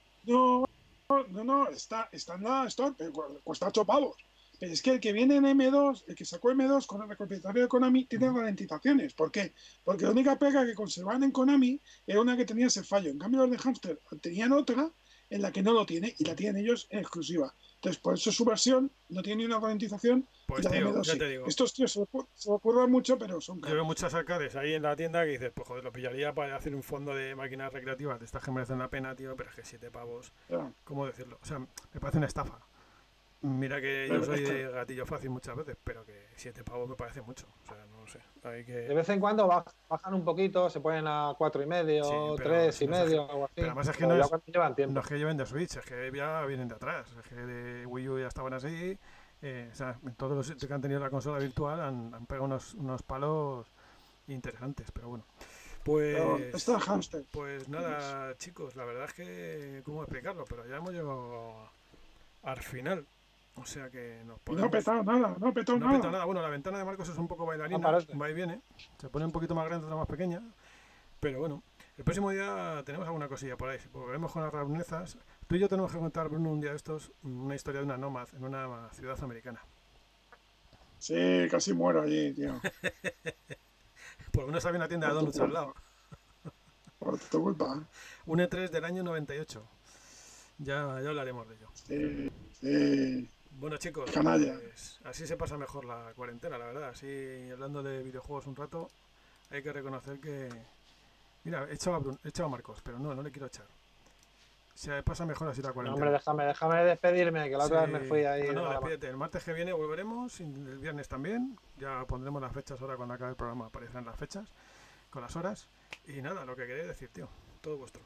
no, está en la Store, pero cuesta 8 pavos. Pero es que el que viene en M2, el que sacó M2 con el recopilatorio de Konami, tiene ralentizaciones. ¿Por qué? Porque la única pega que conservaban en Konami era una que tenía ese fallo. En cambio, los de Hamster tenían otra en la que no lo tiene y la tienen ellos en exclusiva. Entonces, por eso su versión no tiene ni una ralentización Pues y la de tío, M2 ya sí. te digo. Estos tíos se lo ocurran mucho, pero son Yo caros. veo muchas arcades ahí en la tienda que dices, pues joder, lo pillaría para hacer un fondo de máquinas recreativas de estas que merecen la pena, tío, pero es que 7 pavos, Ya. ¿cómo decirlo? O sea, me parece una estafa. Mira que yo Pero soy es que- de gatillo fácil muchas veces, pero que 7 pavos me parece mucho. O sea, no sé. Hay De que... vez en cuando bajan un poquito, se ponen a 4,5, Sí, pero 3 si y no es medio, que- algo así. pero además es que Pero no ya es- cuando llevan tiempo. No es que lleven de Switch, es que ya vienen de atrás. Es que de Wii U ya estaban así. O sea, en todos los sitios que han tenido la consola virtual han pegado unos palos interesantes, pero bueno. pero Pues... está Hamster. Pues nada, chicos, la verdad es que... ¿Cómo explicarlo? Pero ya hemos llegado al final. O sea que nos Y no podemos... ha petado nada, no ha petado No peta nada. nada. Bueno, la ventana de Marcos es un poco bailarina, No parece. va y viene. Se pone un poquito más grande, otra más pequeña. Pero bueno, el próximo día tenemos alguna cosilla por ahí. Volveremos con las raunezas. Tú y yo tenemos que contar, Bruno, un día de estos, una historia de una nómada en una ciudad americana. Sí, casi muero allí, tío. Por lo menos había una tienda de donuts al lado. Por tu culpa. Un E3 del año 98. Ya hablaremos de ello. Sí, sí. Bueno, chicos, Canalla. pues así se pasa mejor la cuarentena, la verdad. Así, hablando de videojuegos un rato, hay que reconocer que... Mira, he echado a Marcos, pero no le quiero echar. Se pasa mejor así la No, cuarentena. hombre, déjame despedirme, que la otra Sí. vez me fui ahí. No, nada más. despídete. El martes que viene volveremos, y el viernes también. Ya pondremos las fechas ahora cuando acabe el programa. Aparecerán las fechas con las horas. Y nada, lo que queréis decir, tío. Todo vuestro.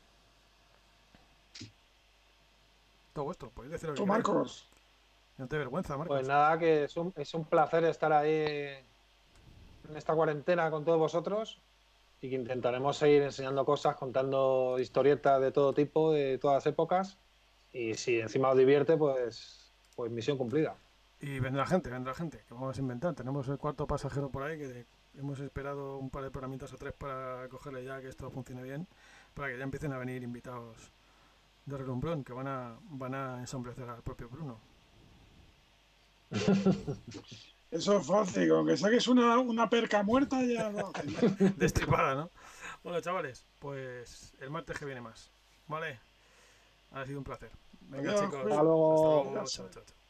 Todo vuestro. Podéis decir lo que Tú, queráis. Marcos. No te vergüenza, Marcos. Pues nada, que es un placer estar ahí en esta cuarentena con todos vosotros y que intentaremos seguir enseñando cosas, contando historietas de todo tipo, de todas épocas. Y si encima os divierte, pues misión cumplida. Y vendrá gente, que vamos a inventar. Tenemos el cuarto pasajero por ahí, que hemos esperado un par de programitas o 3 para cogerle ya que esto funcione bien, para que ya empiecen a venir invitados de relumbrón, que van a ensombrecer al propio Bruno. Eso es fácil, con que saques una perca muerta ya lo haces. Destripada, ¿no? Bueno, chavales, pues el martes que viene más. ¿Vale? Ha sido un placer. Venga, Adiós, chicos. Julio. Hasta luego. Hasta luego. Chao, chao, chao.